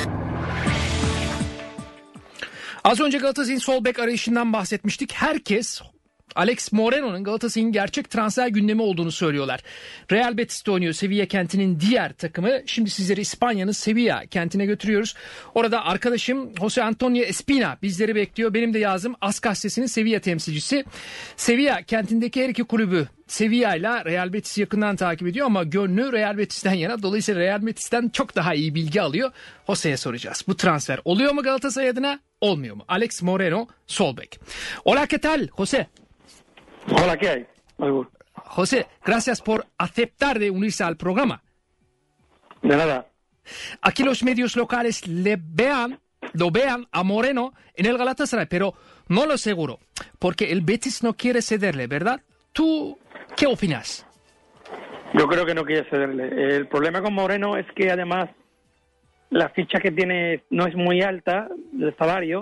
Az önce Galatasaray'ın sol bek arayışından bahsetmiştik. Herkes Alex Moreno'nun Galatasaray'ın gerçek transfer gündemi olduğunu söylüyorlar. Real Betis'te oynuyor, Sevilla kentinin diğer takımı. Şimdi sizleri İspanya'nın Sevilla kentine götürüyoruz. Orada arkadaşım Jose Antonio Espina bizleri bekliyor. Benim de yazım As Gazetesi'nin Sevilla temsilcisi. Sevilla kentindeki her iki kulübü Sevilla ile Real Betis'i yakından takip ediyor ama gönlü Real Betis'ten yana. Dolayısıyla Real Betis'ten çok daha iyi bilgi alıyor. Jose'ye soracağız. Bu transfer oluyor mu Galatasaray adına? Olmuyor mu? Alex Moreno, sol bek. Hola, ¿qué tal, José? Hola, ¿qué hay? Algo. José, gracias por aceptar de unirse al programa. De nada. Aquí los medios locales le vean, lo vean a Moreno en el Galatasaray, pero no lo seguro, porque el Betis no quiere cederle, ¿verdad? ¿Tú qué opinas? Yo creo que no quiere cederle. El problema con Moreno es que además la ficha que tiene no es muy alta, el salario,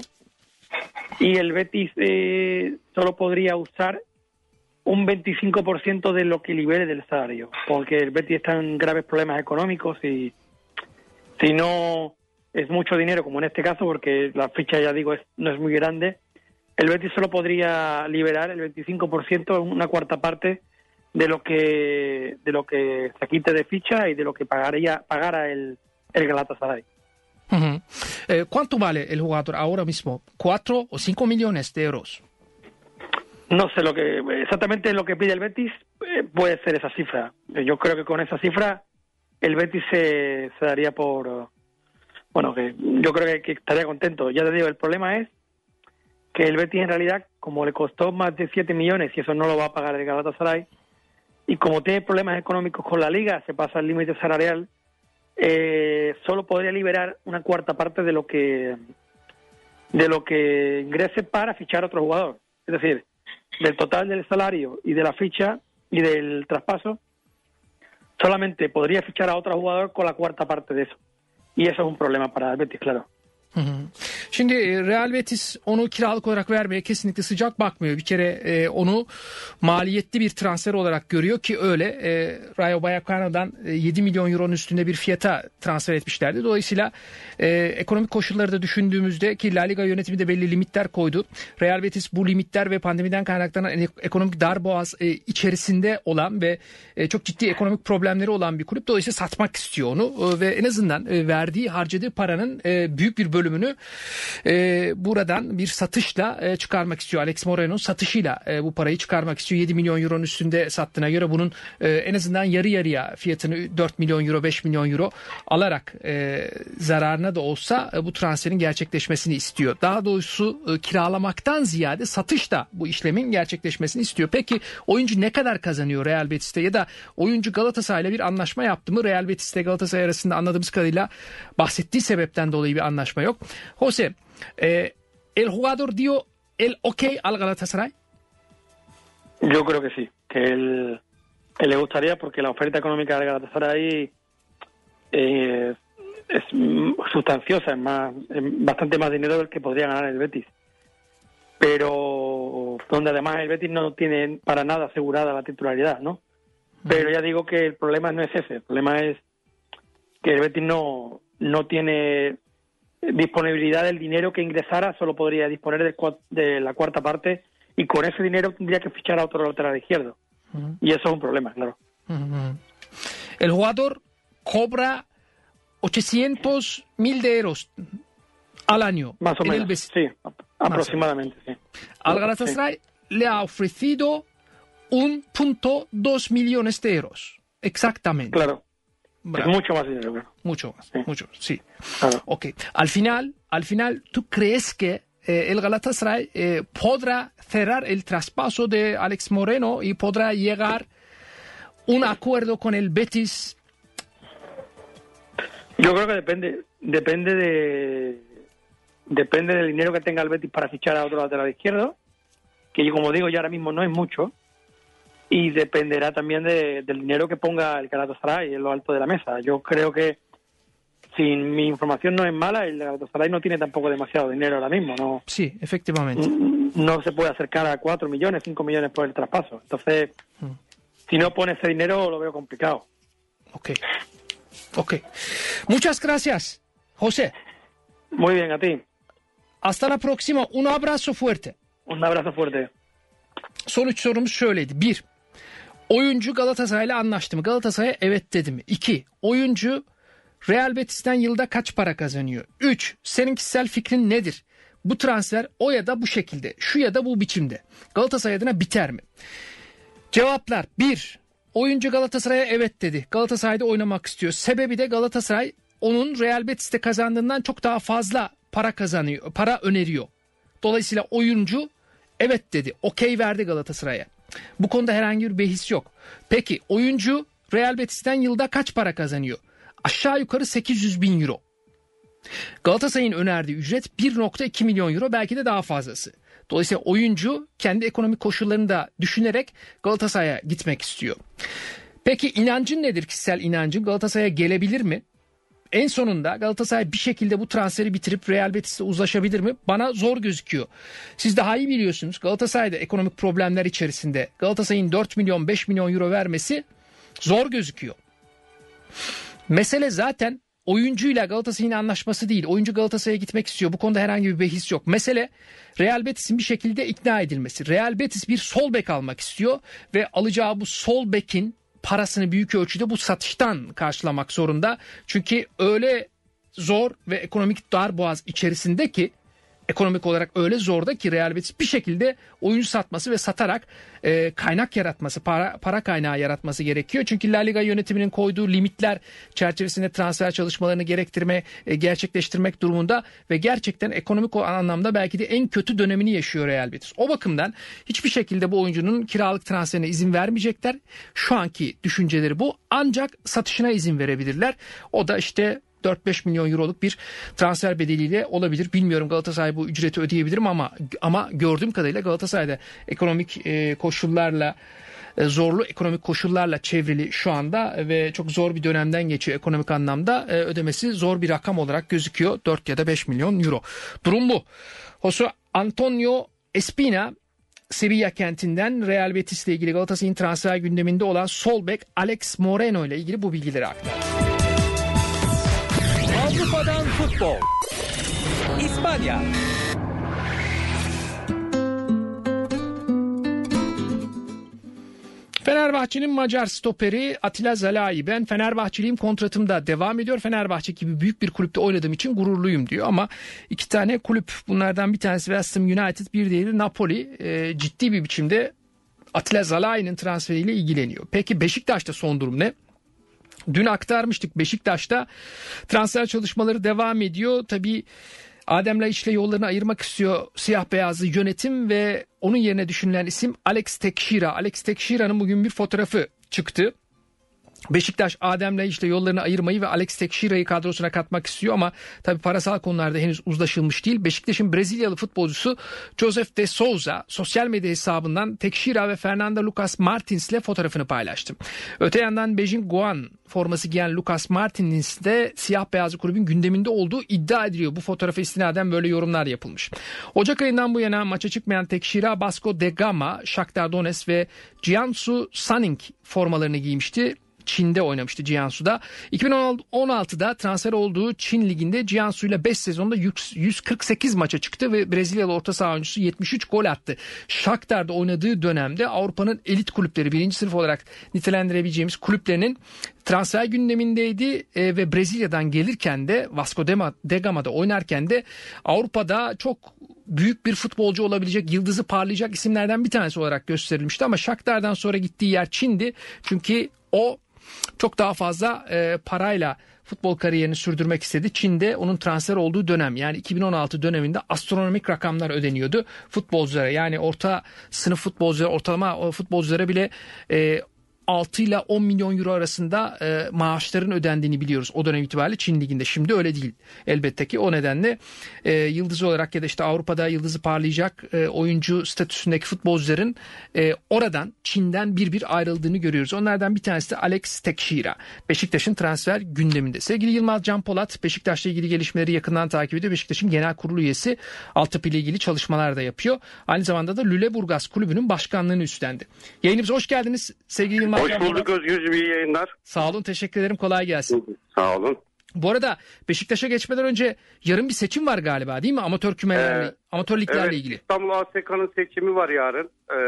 y el Betis eh, solo podría usar un veinticinco por ciento de lo que libere del salario, porque el Betis está en graves problemas económicos y si no es mucho dinero, como en este caso, porque la ficha, ya digo, es, no es muy grande, el Betis solo podría liberar el veinticinco por ciento, una cuarta parte de lo que de lo que se quite de ficha y de lo que pagaría pagara el, el Galatasaray. Uh-huh. Eh, ¿Cuánto vale el jugador ahora mismo? ¿Cuatro o cinco millones de euros? No sé lo que exactamente lo que pide el Betis, eh, puede ser esa cifra. Yo creo que con esa cifra el Betis se, se daría por... Uh, bueno, que yo creo que, que estaría contento. Ya te digo, el problema es que el Betis en realidad, como le costó más de siete millones y eso no lo va a pagar el Galatasaray, y como tiene problemas económicos con la Liga, se pasa el límite salarial, eh, solo podría liberar una cuarta parte de lo que de lo que ingrese para fichar a otro jugador. Es decir, del total del salario y de la ficha y del traspaso, solamente podría fichar a otro jugador con la cuarta parte de eso. Y eso es un problema para el Betis, claro. Hı hı. Şimdi Real Betis onu kiralık olarak vermeye kesinlikle sıcak bakmıyor. Bir kere e, onu maliyetli bir transfer olarak görüyor ki öyle. E, Rayo Vallecano'dan e, yedi milyon euronun üstünde bir fiyata transfer etmişlerdi. Dolayısıyla e, ekonomik koşulları da düşündüğümüzde ki La Liga yönetimi de belli limitler koydu. Real Betis bu limitler ve pandemiden kaynaklanan ekonomik darboğaz e, içerisinde olan ve e, çok ciddi ekonomik problemleri olan bir kulüp. Dolayısıyla satmak istiyor onu e, ve en azından e, verdiği, harcadığı paranın e, büyük bir bölümü bölümünü e, buradan bir satışla e, çıkarmak istiyor. Alex Moreno satışıyla e, bu parayı çıkarmak istiyor. yedi milyon euronun üstünde sattığına göre bunun e, en azından yarı yarıya fiyatını dört milyon euro, beş milyon euro alarak e, zararına da olsa e, bu transferin gerçekleşmesini istiyor. Daha doğrusu e, kiralamaktan ziyade satışla bu işlemin gerçekleşmesini istiyor. Peki oyuncu ne kadar kazanıyor Real Betis'te ya da oyuncu Galatasaray'la bir anlaşma yaptı mı? Real Betis'te Galatasaray arasında anladığımız kadarıyla bahsettiği sebepten dolayı bir anlaşma yok. José, eh, ¿el jugador dio el ok al Galatasaray? Yo creo que sí, que él, él le gustaría porque la oferta económica del Galatasaray eh, es sustanciosa, es más, es bastante más dinero del que podría ganar el Betis. Pero donde además el Betis no tiene para nada asegurada la titularidad, ¿no? Pero ya digo que el problema no es ese, el problema es que el Betis no, no tiene disponibilidad del dinero que ingresara, solo podría disponer de, de la cuarta parte y con ese dinero tendría que fichar a otro lateral izquierdo. Uh-huh. Y eso es un problema, claro. Uh-huh. El jugador cobra ochocientos mil de euros al año. Más o menos, sí, aproximadamente. Sí. Al Galatasaray sí. Le ha ofrecido un punto dos millones de euros, exactamente. Claro. Bravo. Es mucho más dinero, claro. Mucho más, sí. mucho más, sí. Claro. Ok. Al final, al final, ¿tú crees que eh, el Galatasaray eh, podrá cerrar el traspaso de Alex Moreno y podrá llegar a un acuerdo con el Betis? Yo creo que depende, depende de, depende del dinero que tenga el Betis para fichar a otro lateral izquierdo, que yo, como digo, ya ahora mismo no es mucho. Y dependerá también de, del dinero que ponga el Galatasaray en lo alto de la mesa. Yo creo que, si mi información no es mala, el Galatasaray no tiene tampoco demasiado dinero ahora mismo. No, sí, efectivamente. No se puede acercar a cuatro millones, cinco millones por el traspaso. Entonces, mm. si no pone ese dinero, lo veo complicado. Ok. Ok. Muchas gracias, José. Muy bien, a ti. Hasta la próxima. Un abrazo fuerte. Un abrazo fuerte. Son üç sorumuz şöyleydi. Bir, oyuncu Galatasaray'la anlaştı mı? Galatasaray'a evet dedi mi? İki, oyuncu Real Betis'ten yılda kaç para kazanıyor? Üç, senin kişisel fikrin nedir? Bu transfer o ya da bu şekilde, şu ya da bu biçimde Galatasaray adına biter mi? Cevaplar: bir, oyuncu Galatasaray'a evet dedi. Galatasaray'da oynamak istiyor. Sebebi de Galatasaray onun Real Betis'te kazandığından çok daha fazla para kazanıyor, para öneriyor. Dolayısıyla oyuncu evet dedi. Okey verdi Galatasaray'a. Bu konuda herhangi bir behis yok. Peki oyuncu Real Betis'ten yılda kaç para kazanıyor? Aşağı yukarı sekiz yüz bin euro. Galatasaray'ın önerdiği ücret bir nokta iki milyon euro, belki de daha fazlası. Dolayısıyla oyuncu kendi ekonomik koşullarını da düşünerek Galatasaray'a gitmek istiyor. Peki inancın nedir, kişisel inancın? Galatasaray'a gelebilir mi? En sonunda Galatasaray bir şekilde bu transferi bitirip Real Betis'le uzlaşabilir mi? Bana zor gözüküyor. Siz daha iyi biliyorsunuz. Galatasaray'da ekonomik problemler içerisinde Galatasaray'ın dört milyon beş milyon euro vermesi zor gözüküyor. Mesele zaten oyuncuyla Galatasaray'ın anlaşması değil. Oyuncu Galatasaray'a gitmek istiyor. Bu konuda herhangi bir behis yok. Mesele Real Betis'in bir şekilde ikna edilmesi. Real Betis bir sol bek almak istiyor ve alacağı bu sol bekin parasını büyük ölçüde bu satıştan karşılamak zorunda. Çünkü öyle zor ve ekonomik darboğaz içerisinde ki, ekonomik olarak öyle zorda ki Real Betis bir şekilde oyuncu satması ve satarak e, kaynak yaratması, para, para kaynağı yaratması gerekiyor. Çünkü La Liga yönetiminin koyduğu limitler çerçevesinde transfer çalışmalarını gerektirme, e, gerçekleştirmek durumunda ve gerçekten ekonomik anlamda belki de en kötü dönemini yaşıyor Real Betis. O bakımdan hiçbir şekilde bu oyuncunun kiralık transferine izin vermeyecekler. Şu anki düşünceleri bu. Ancak satışına izin verebilirler. O da işte dört beş milyon euroluk bir transfer bedeliyle olabilir. Bilmiyorum Galatasaray bu ücreti ödeyebilir mi ama ama gördüğüm kadarıyla Galatasaray'da ekonomik e, koşullarla zorlu ekonomik koşullarla çevrili şu anda ve çok zor bir dönemden geçiyor ekonomik anlamda. Ödemesi zor bir rakam olarak gözüküyor. dört ya da beş milyon euro. Durum bu. Jose Antonio Espina Sevilla kentinden Real Betis ile ilgili Galatasaray'ın transfer gündeminde olan sol bek Alex Moreno ile ilgili bu bilgileri aktardı. Avrupa'dan futbol. İspanya. Fenerbahçe'nin Macar stoperi Atilla Zalai, ben Fenerbahçeliyim, kontratımda devam ediyor. Fenerbahçe gibi büyük bir kulüpte oynadığım için gururluyum diyor ama iki tane kulüp, bunlardan bir tanesi West Ham United, bir diğeri Napoli e, ciddi bir biçimde Atilla Zalai'nin transferiyle ilgileniyor. Peki Beşiktaş'ta son durum ne? Dün aktarmıştık, Beşiktaş'ta transfer çalışmaları devam ediyor. Tabii Adem Laiç'le yollarını ayırmak istiyor siyah beyazlı yönetim ve onun yerine düşünülen isim Alex Tekşira. Alex Tekşira'nın bugün bir fotoğrafı çıktı. Beşiktaş Adem Laiç'le yollarını ayırmayı ve Alex Tekşira'yı kadrosuna katmak istiyor ama tabii parasal konularda henüz uzlaşılmış değil. Beşiktaş'ın Brezilyalı futbolcusu Joseph de Souza sosyal medya hesabından Tekşira ve Fernando Lucas Martins'le fotoğrafını paylaştı. Öte yandan Beijing Guan forması giyen Lucas Martins de siyah beyazlı kulübün gündeminde olduğu iddia ediliyor. Bu fotoğrafa istinaden böyle yorumlar yapılmış. Ocak ayından bu yana maça çıkmayan Tekşira, Vasco da Gama, Shakhtar Donetsk ve Jiangsu Suning formalarını giymişti. Çin'de oynamıştı Jiangsu'da. iki bin on altıda transfer olduğu Çin liginde Jiangsu ile beş sezonda yüz kırk sekiz maça çıktı ve Brezilyalı orta saha oyuncusu yetmiş üç gol attı. Shakhtar'da oynadığı dönemde Avrupa'nın elit kulüpleri, birinci sınıf olarak nitelendirebileceğimiz kulüplerinin transfer gündemindeydi e, ve Brezilya'dan gelirken de Vasco da Gama'da oynarken de Avrupa'da çok büyük bir futbolcu olabilecek, yıldızı parlayacak isimlerden bir tanesi olarak gösterilmişti ama Shakhtar'dan sonra gittiği yer Çin'di. Çünkü o çok daha fazla e, parayla futbol kariyerini sürdürmek istedi. Çin'de onun transfer olduğu dönem, yani iki bin on altı döneminde astronomik rakamlar ödeniyordu futbolculara. Yani orta sınıf futbolculara, ortalama futbolculara bile e, altı ile on milyon euro arasında e, maaşların ödendiğini biliyoruz o dönem itibariyle Çin liginde. Şimdi öyle değil elbette ki. O nedenle e, yıldız olarak ya da işte Avrupa'da yıldızı parlayacak e, oyuncu statüsündeki futbolcuların e, oradan, Çin'den bir bir ayrıldığını görüyoruz. Onlardan bir tanesi de Alex Tekşira. Beşiktaş'ın transfer gündeminde. Sevgili Yılmaz Can Polat Beşiktaş'la ilgili gelişmeleri yakından takip ediyor. Beşiktaş'ın genel kurulu üyesi, altyapı ile ilgili çalışmalar da yapıyor. Aynı zamanda da Lüleburgaz Kulübü'nün başkanlığını üstlendi. Yayınımıza hoş geldiniz sevgili Yılmaz. Hoş bulduk Özgürcüğüm, iyi yayınlar. Sağ olun, teşekkür ederim, kolay gelsin. Sağ olun. Bu arada Beşiktaş'a geçmeden önce yarın bir seçim var galiba, değil mi? Amatör kümelerle, ee, amatör liglerle evet, ilgili. İstanbul A S K'nın seçimi var yarın.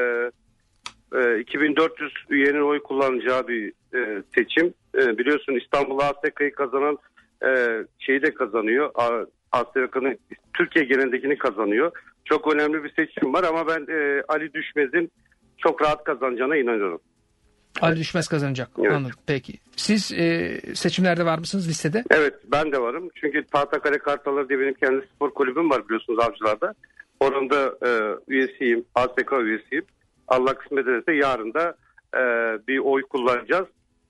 Ee, e, iki bin dört yüz üyenin oy kullanacağı bir e, seçim. E, biliyorsun İstanbul A S K'yı kazanan e, şeyi de kazanıyor. A S K'nın Türkiye genelindekini kazanıyor. Çok önemli bir seçim var ama ben e, Ali Düşmez'in çok rahat kazanacağına inanıyorum. Ali Düşmez kazanacak. Evet. Anladım. Peki. Siz e, seçimlerde var mısınız listede? Evet, ben de varım. Çünkü Tahtakale Kartalları diye benim kendi spor kulübüm var biliyorsunuz Avcılar'da. Orada e, üyesiyim. A S K üyesiyim. Allah kısmet ederse yarın da e, bir oy kullanacağız.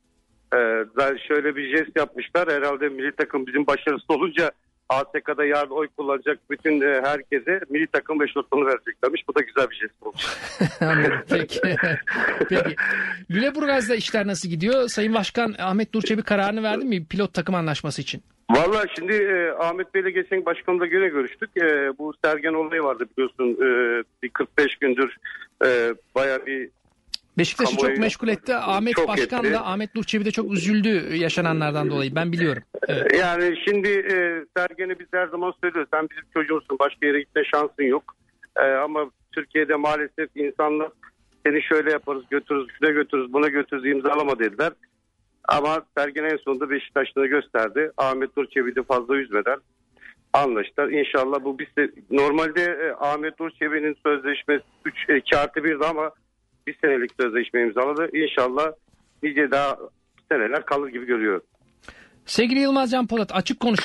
E, şöyle bir jest yapmışlar. Herhalde milli takım bizim başarısız olunca A S K'da yarın oy kullanacak bütün e, herkese milli takım ve şortunu vereceklermiş. Bu da güzel bir jest olmuş. Anladım. Peki. Peki. Lüleburgaz'da işler nasıl gidiyor? Sayın Başkan Ahmet Nur Çebi kararını verdi mi pilot takım anlaşması için? Valla şimdi e, Ahmet Bey'le geçen başkanımla yine görüştük. E, bu Sergen olayı vardı biliyorsun. E, bir kırk beş gündür e, bayağı bir Beşiktaş'ı çok meşgul etti. Ahmet çok Başkan etti. Da Ahmet Nur Çebi de çok üzüldü yaşananlardan dolayı. Ben biliyorum. Evet. Yani şimdi e, Sergen'e biz her zaman söylüyoruz. Sen bizim çocuğumsun. Başka yere gitme şansın yok. E, ama Türkiye'de maalesef insanlar seni şöyle yaparız, götürürüz, şuna götürürüz, buna götürürüz, imzalama dediler. Ama Sergen en sonunda Beşiktaş'ta gösterdi. Ahmet Nur Çebi'yi de fazla üzmeden anlaştılar. İnşallah bu biz de, normalde e, Ahmet Nur Çebi'nin sözleşmesi üç iki artı birdi ama bir senelik sözleşme imzaladı. İnşallah nice daha seneler kalır gibi görüyorum. Sevgili Yılmaz Can Polat, açık konuşalım.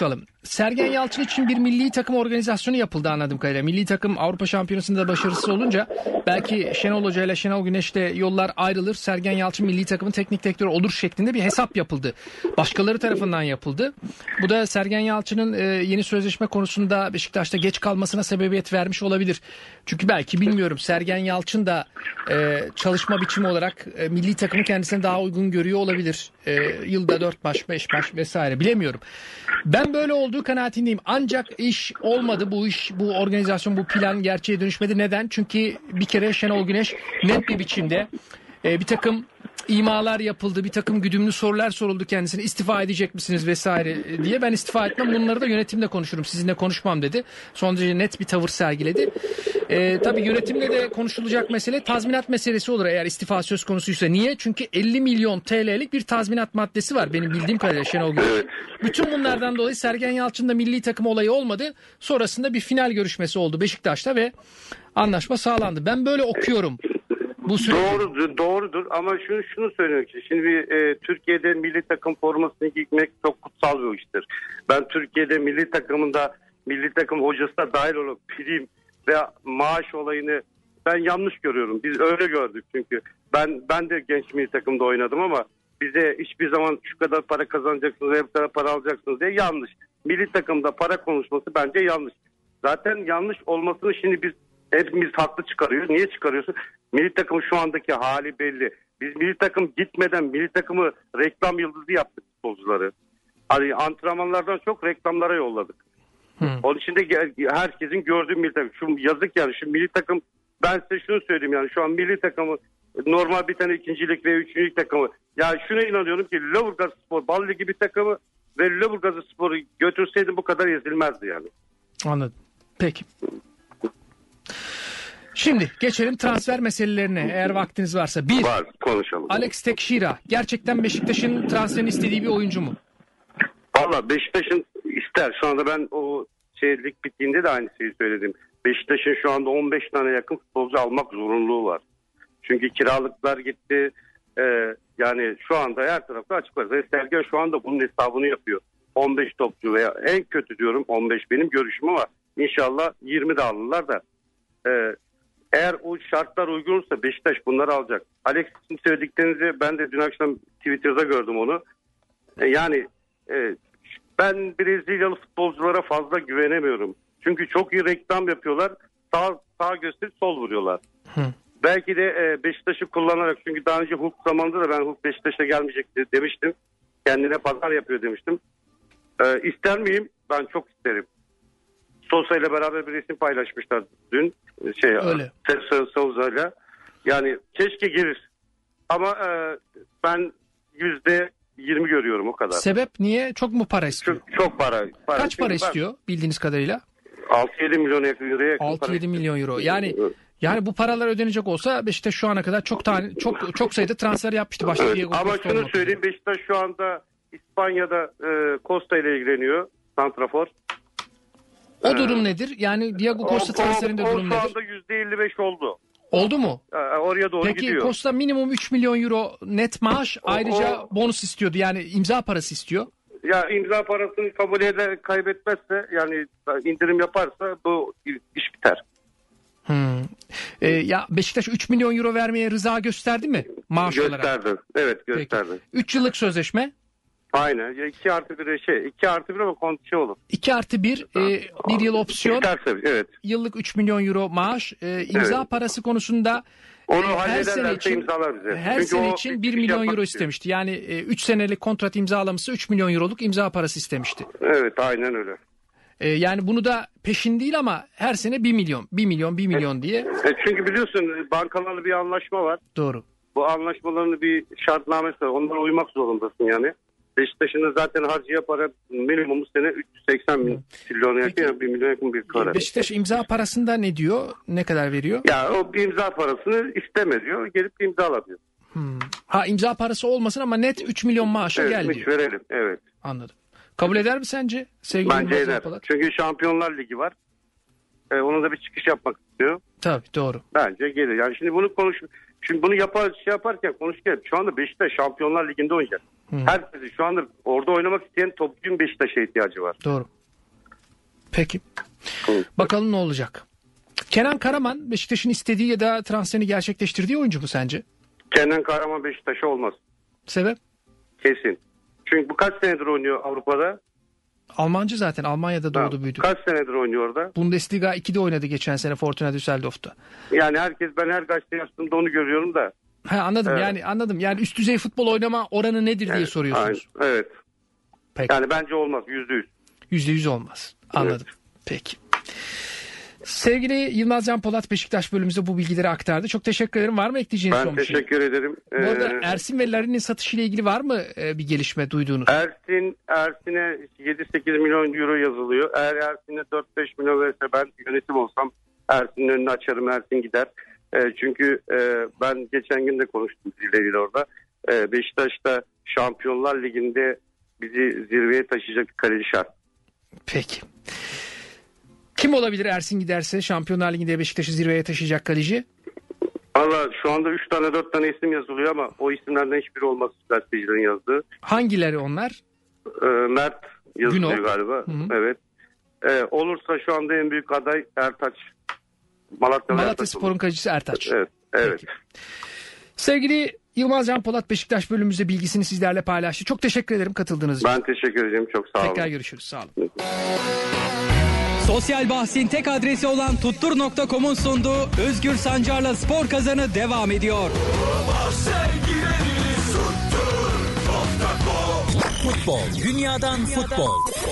Sergen Yalçın için bir milli takım organizasyonu yapıldı anladığım kadarıyla. Milli takım Avrupa Şampiyonası'nda başarısız olunca belki Şenol Hoca ile Şenol Güneş'te yollar ayrılır. Sergen Yalçın milli takımın teknik direktörü olur şeklinde bir hesap yapıldı. Başkaları tarafından yapıldı. Bu da Sergen Yalçın'ın e, yeni sözleşme konusunda Beşiktaş'ta geç kalmasına sebebiyet vermiş olabilir. Çünkü belki bilmiyorum Sergen Yalçın da e, çalışma biçimi olarak e, milli takımı kendisine daha uygun görüyor olabilir. E, yılda dört maç, beş maç vesaire bilemiyorum. Ben böyle olduğu kanaatindeyim. Ancak iş olmadı. Bu iş, bu organizasyon, bu plan gerçeğe dönüşmedi. Neden? Çünkü bir kere Şenol Güneş net bir biçimde e, bir takım imalar yapıldı. Bir takım güdümlü sorular soruldu kendisine. İstifa edecek misiniz vesaire diye. Ben istifa etmem. Bunları da yönetimle konuşurum. Sizinle konuşmam dedi. Son derece net bir tavır sergiledi. E, tabii yönetimle de konuşulacak mesele tazminat meselesi olur eğer istifa söz konusuysa. Niye? Çünkü elli milyon T L'lik bir tazminat maddesi var benim bildiğim kadarıyla Şenol Güneş. Bütün bunlardan dolayı Sergen Yalçın'da milli takım olayı olmadı. Sonrasında bir final görüşmesi oldu Beşiktaş'ta ve anlaşma sağlandı. Ben böyle okuyorum. Bu süreci. Doğrudur, doğrudur ama şunu şunu söylüyorum ki şimdi e, Türkiye'de milli takım formasını giymek çok kutsal bir iştir. Ben Türkiye'de milli takımında milli takım hocasına dahil olup prim ve maaş olayını ben yanlış görüyorum. Biz öyle gördük çünkü. Ben ben de genç milli takımda oynadım ama bize hiçbir zaman şu kadar para kazanacaksınız ve bu kadar para alacaksınız diye yanlış. Milli takımda para konuşması bence yanlış. Zaten yanlış olmasını şimdi biz hepimiz haklı çıkarıyoruz. Niye çıkarıyorsun? Milli takım şu andaki hali belli. Biz milli takım gitmeden milli takımı reklam yıldızı yaptık futbolcuları. Hani antrenmanlardan çok reklamlara yolladık. Hmm. Onun için de herkesin gördüğü milli takım. Şu yazık yani şu milli takım ben size şunu söyleyeyim yani şu an milli takımı normal bir tane ikincilik ve üçüncülük takımı. Yani şuna inanıyorum ki Lüleburgazspor Bal Ligi bir takımı ve Lüleburgazspor'u götürseydim bu kadar ezilmezdi yani. Anladım. Peki. Şimdi geçelim transfer meselelerine eğer vaktiniz varsa. Bir, Var, konuşalım. Alex Tekşira gerçekten Beşiktaş'ın transferini istediği bir oyuncu mu? Valla Beşiktaş'ın ister. Şu anda ben o şeylik bittiğinde de aynı şeyi söyledim. Beşiktaş'ın şu anda on beş tane yakın futbolcu almak zorunluluğu var. Çünkü kiralıklar gitti. Ee, yani şu anda her tarafta açık var. Ve Sergen şu anda bunun hesabını yapıyor. on beş topçu veya en kötü diyorum on beş benim görüşüm ama inşallah yirmi de alırlar da. Ee, eğer o şartlar uygunsa Beşiktaş bunları alacak. Alex'in söylediklerinizi ben de dün akşam Twitter'da gördüm onu. Ee, yani e, ben Brezilyalı futbolculara fazla güvenemiyorum. Çünkü çok iyi reklam yapıyorlar. Sağ, sağ gösterip sol vuruyorlar. Hı. Belki de e, Beşiktaş'ı kullanarak çünkü daha önce Hulk zamanında da ben Hulk Beşiktaş'a gelmeyecek demiştim. Kendine pazar yapıyor demiştim. E, ister miyim? Ben çok isterim. Sosa ile beraber bir resim paylaşmışlar dün. Şey, Sousa'yla. Yani keşke gelir. Ama e, ben yüzde yirmi görüyorum o kadar. Sebep niye? Çok mu para istiyor? Çok, çok para, para. Kaç para ben, istiyor bildiğiniz kadarıyla? altı yedi milyon euroya yakın. altı yedi milyon euro. Yani yani bu paralar ödenecek olsa Beşiktaş şu ana kadar çok tane çok çok sayıda transfer yapmıştı başta. Evet, ama şunu söyleyeyim Beşiktaş şu anda İspanya'da e, Costa ile ilgileniyor. Santrafor. O durum nedir? Yani Diego Costa transferinde durum nedir? O şu anda yüzde elli beş oldu. Oldu mu? Ee, oraya doğru Peki, gidiyor. Peki Costa minimum üç milyon euro net maaş o, ayrıca o, bonus istiyordu. Yani imza parası istiyor. Ya imza parasını kabul eder kaybetmezse yani indirim yaparsa bu iş biter. Hmm. Ee, ya Beşiktaş üç milyon euro vermeye rıza gösterdi mi maaş gösterdi. olarak? Gösterdi. Evet gösterdi. Peki. üç yıllık sözleşme. Aynen. iki artı bir şey. iki artı bir ama konti olur. iki artı bir e, bir yıl opsiyon. İsterse, evet. Yıllık üç milyon euro maaş. E, imza evet. parası konusunda onu e, her sene için, bize. Her Çünkü sene için bir milyon euro istemişti. Yani üç senelik kontrat imzalamışsa üç milyon euroluk imza parası istemişti. Evet aynen öyle. E, yani bunu da peşin değil ama her sene bir milyon. bir milyon bir milyon diye. E, çünkü biliyorsun bankalarla bir anlaşma var. Doğru. Bu anlaşmaların bir şartnamesi var. Onlara uymak zorundasın yani. Beşiktaş'ın zaten harcıya para minimum sene üç yüz seksen bin trilyona yakın yani bir milyon yakın bir para. Beşiktaş imza parasında ne diyor? Ne kadar veriyor? Ya o bir imza parasını isteme diyor. Gelip imzala diyor. Hmm. Ha imza parası olmasın ama net üç milyon maaşa evet, gel diyor. Verelim evet. Anladım. Kabul eder mi sence? Sevgili Bence eder. Yapalım. Çünkü Şampiyonlar Ligi var. Ee, onun da bir çıkış yapmak istiyor. Tabii doğru. Bence gelir. Yani şimdi bunu konuş Şimdi bunu yapar şey yaparken konuşurken şu anda Beşiktaş Şampiyonlar Ligi'nde oynayacak. Hmm. Herkesi şu anda orada oynamak isteyen topçunun Beşiktaş'a ihtiyacı var. Doğru. Peki. Bakalım ne olacak. Kenan Karaman Beşiktaş'ın istediği ya da transferini gerçekleştirdiği oyuncu mu sence? Kenan Karaman Beşiktaş'a olmaz. Sebep? Kesin. Çünkü bu kaç senedir oynuyor Avrupa'da? Almancı zaten. Almanya'da doğdu Ha, büyüdü. Kaç senedir oynuyor orada? Bundesliga ikide oynadı geçen sene Fortuna Düsseldorf'ta. Yani herkes, ben her gazete yazısında onu görüyorum da. Ha, anladım Evet. yani anladım. Yani üst düzey futbol oynama oranı nedir diye Evet, soruyorsunuz. aynen, evet. Peki. Yani bence olmaz, yüzde yüz. Yüzde yüz olmaz. Anladım. Evet. Peki. Sevgili Yılmaz Can Polat Beşiktaş bölümümüzde bu bilgileri aktardı. Çok teşekkür ederim. Var mı ekleyeceğiniz Ben son bir şey? teşekkür ederim. Bu arada Ee, Ersin ve Larin'in satışıyla ilgili var mı e, bir gelişme duyduğunuz? Ersin, Ersin'e yedi sekiz milyon euro yazılıyor. Eğer Ersin'e dört beş milyon verirse ben yönetim olsam Ersin'in önünü açarım, Ersin gider. E, çünkü e, ben geçen gün de konuştum birileriyle orada. E, Beşiktaş'ta Şampiyonlar Ligi'nde bizi zirveye taşıyacak bir kaleci şart. Peki. Kim olabilir Ersin giderse Şampiyonlar Ligi'nde Beşiktaş'ı zirveye taşıyacak kaleci? Valla şu anda üç tane dört tane isim yazılıyor ama o isimlerden hiçbiri olmaz gazetecilerin yazdığı. Hangileri onlar? E, Mert yazılıyor Günok. galiba. Hı-hı. Evet. E, olursa şu anda en büyük aday Ertaç. Malatya, Malatya Spor'un kalecisi Ertaç. Evet. Evet. Peki. Sevgili Yılmaz Can Polat Beşiktaş bölümümüzde bilgisini sizlerle paylaştı. Çok teşekkür ederim katıldığınız için. Ben teşekkür ederim. Çok sağ olun. Tekrar görüşürüz. Sağ olun. Sosyal bahsin tek adresi olan tuttur nokta com'un sunduğu Özgür Sancar'la spor kazanı devam ediyor. Futbol, dünyadan futbol.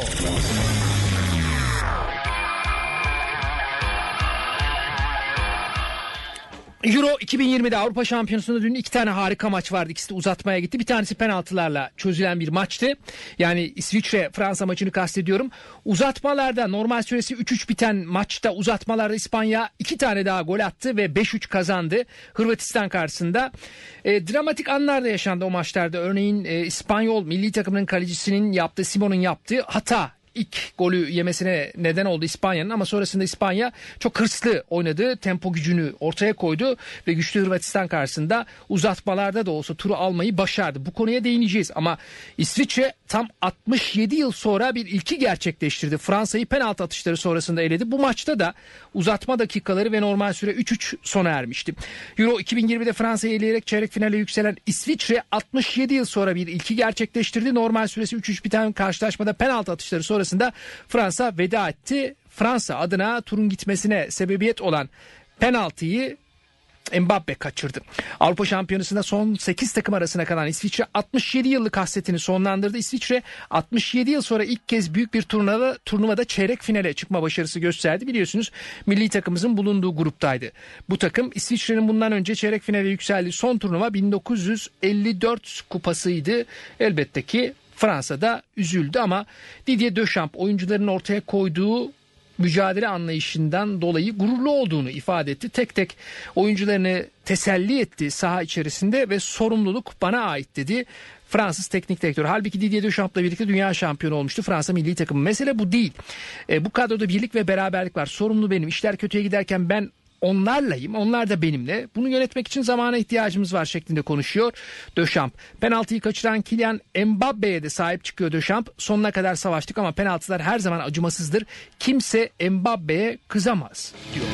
Euro iki bin yirmide Avrupa Şampiyonası'nda dün iki tane harika maç vardı. İkisi de uzatmaya gitti. Bir tanesi penaltılarla çözülen bir maçtı. Yani İsviçre-Fransa maçını kastediyorum. Uzatmalarda normal süresi üç üç biten maçta uzatmalarda İspanya iki tane daha gol attı ve beş üç kazandı Hırvatistan karşısında. E, dramatik anlar da yaşandı o maçlarda. Örneğin e, İspanyol milli takımının kalecisinin yaptığı, Simon'un yaptığı hata İlk golü yemesine neden oldu İspanya'nın, ama sonrasında İspanya çok hırslı oynadı. Tempo gücünü ortaya koydu ve güçlü Hırvatistan karşısında uzatmalarda da olsa turu almayı başardı. Bu konuya değineceğiz ama İsviçre tam altmış yedi yıl sonra bir ilki gerçekleştirdi. Fransa'yı penaltı atışları sonrasında eledi. Bu maçta da uzatma dakikaları ve normal süre üç üç sona ermişti. Euro iki bin yirmide Fransa'yı eleyerek çeyrek finale yükselen İsviçre altmış yedi yıl sonra bir ilki gerçekleştirdi. Normal süresi üç üç biten karşılaşmada penaltı atışları sonrasında Fransa veda etti. Fransa adına turun gitmesine sebebiyet olan penaltıyı Mbappe kaçırdı. Avrupa Şampiyonası'nda son sekiz takım arasına kalan İsviçre altmış yedi yıllık hasretini sonlandırdı. İsviçre altmış yedi yıl sonra ilk kez büyük bir turnuvada, turnuvada çeyrek finale çıkma başarısı gösterdi. Biliyorsunuz milli takımımızın bulunduğu gruptaydı. Bu takım İsviçre'nin bundan önce çeyrek finale yükseldiği son turnuva bin dokuz yüz elli dört kupasıydı. Elbette ki Fransa'da üzüldü ama Didier Deschamps oyuncuların ortaya koyduğu mücadele anlayışından dolayı gururlu olduğunu ifade etti. Tek tek oyuncularını teselli etti saha içerisinde ve sorumluluk bana ait dedi Fransız teknik direktör. Halbuki Didier Deschamps'la birlikte dünya şampiyonu olmuştu Fransa milli takımı. Mesele bu değil. E, bu kadroda birlik ve beraberlik var. Sorumlu benim. İşler kötüye giderken ben onlarlayım, onlar da benimle. Bunu yönetmek için zamana ihtiyacımız var şeklinde konuşuyor Deschamps. Penaltıyı kaçıran Kylian Mbappe'ye de sahip çıkıyor Deschamps. Sonuna kadar savaştık ama penaltılar her zaman acımasızdır. Kimse Mbappe'ye kızamaz diyor.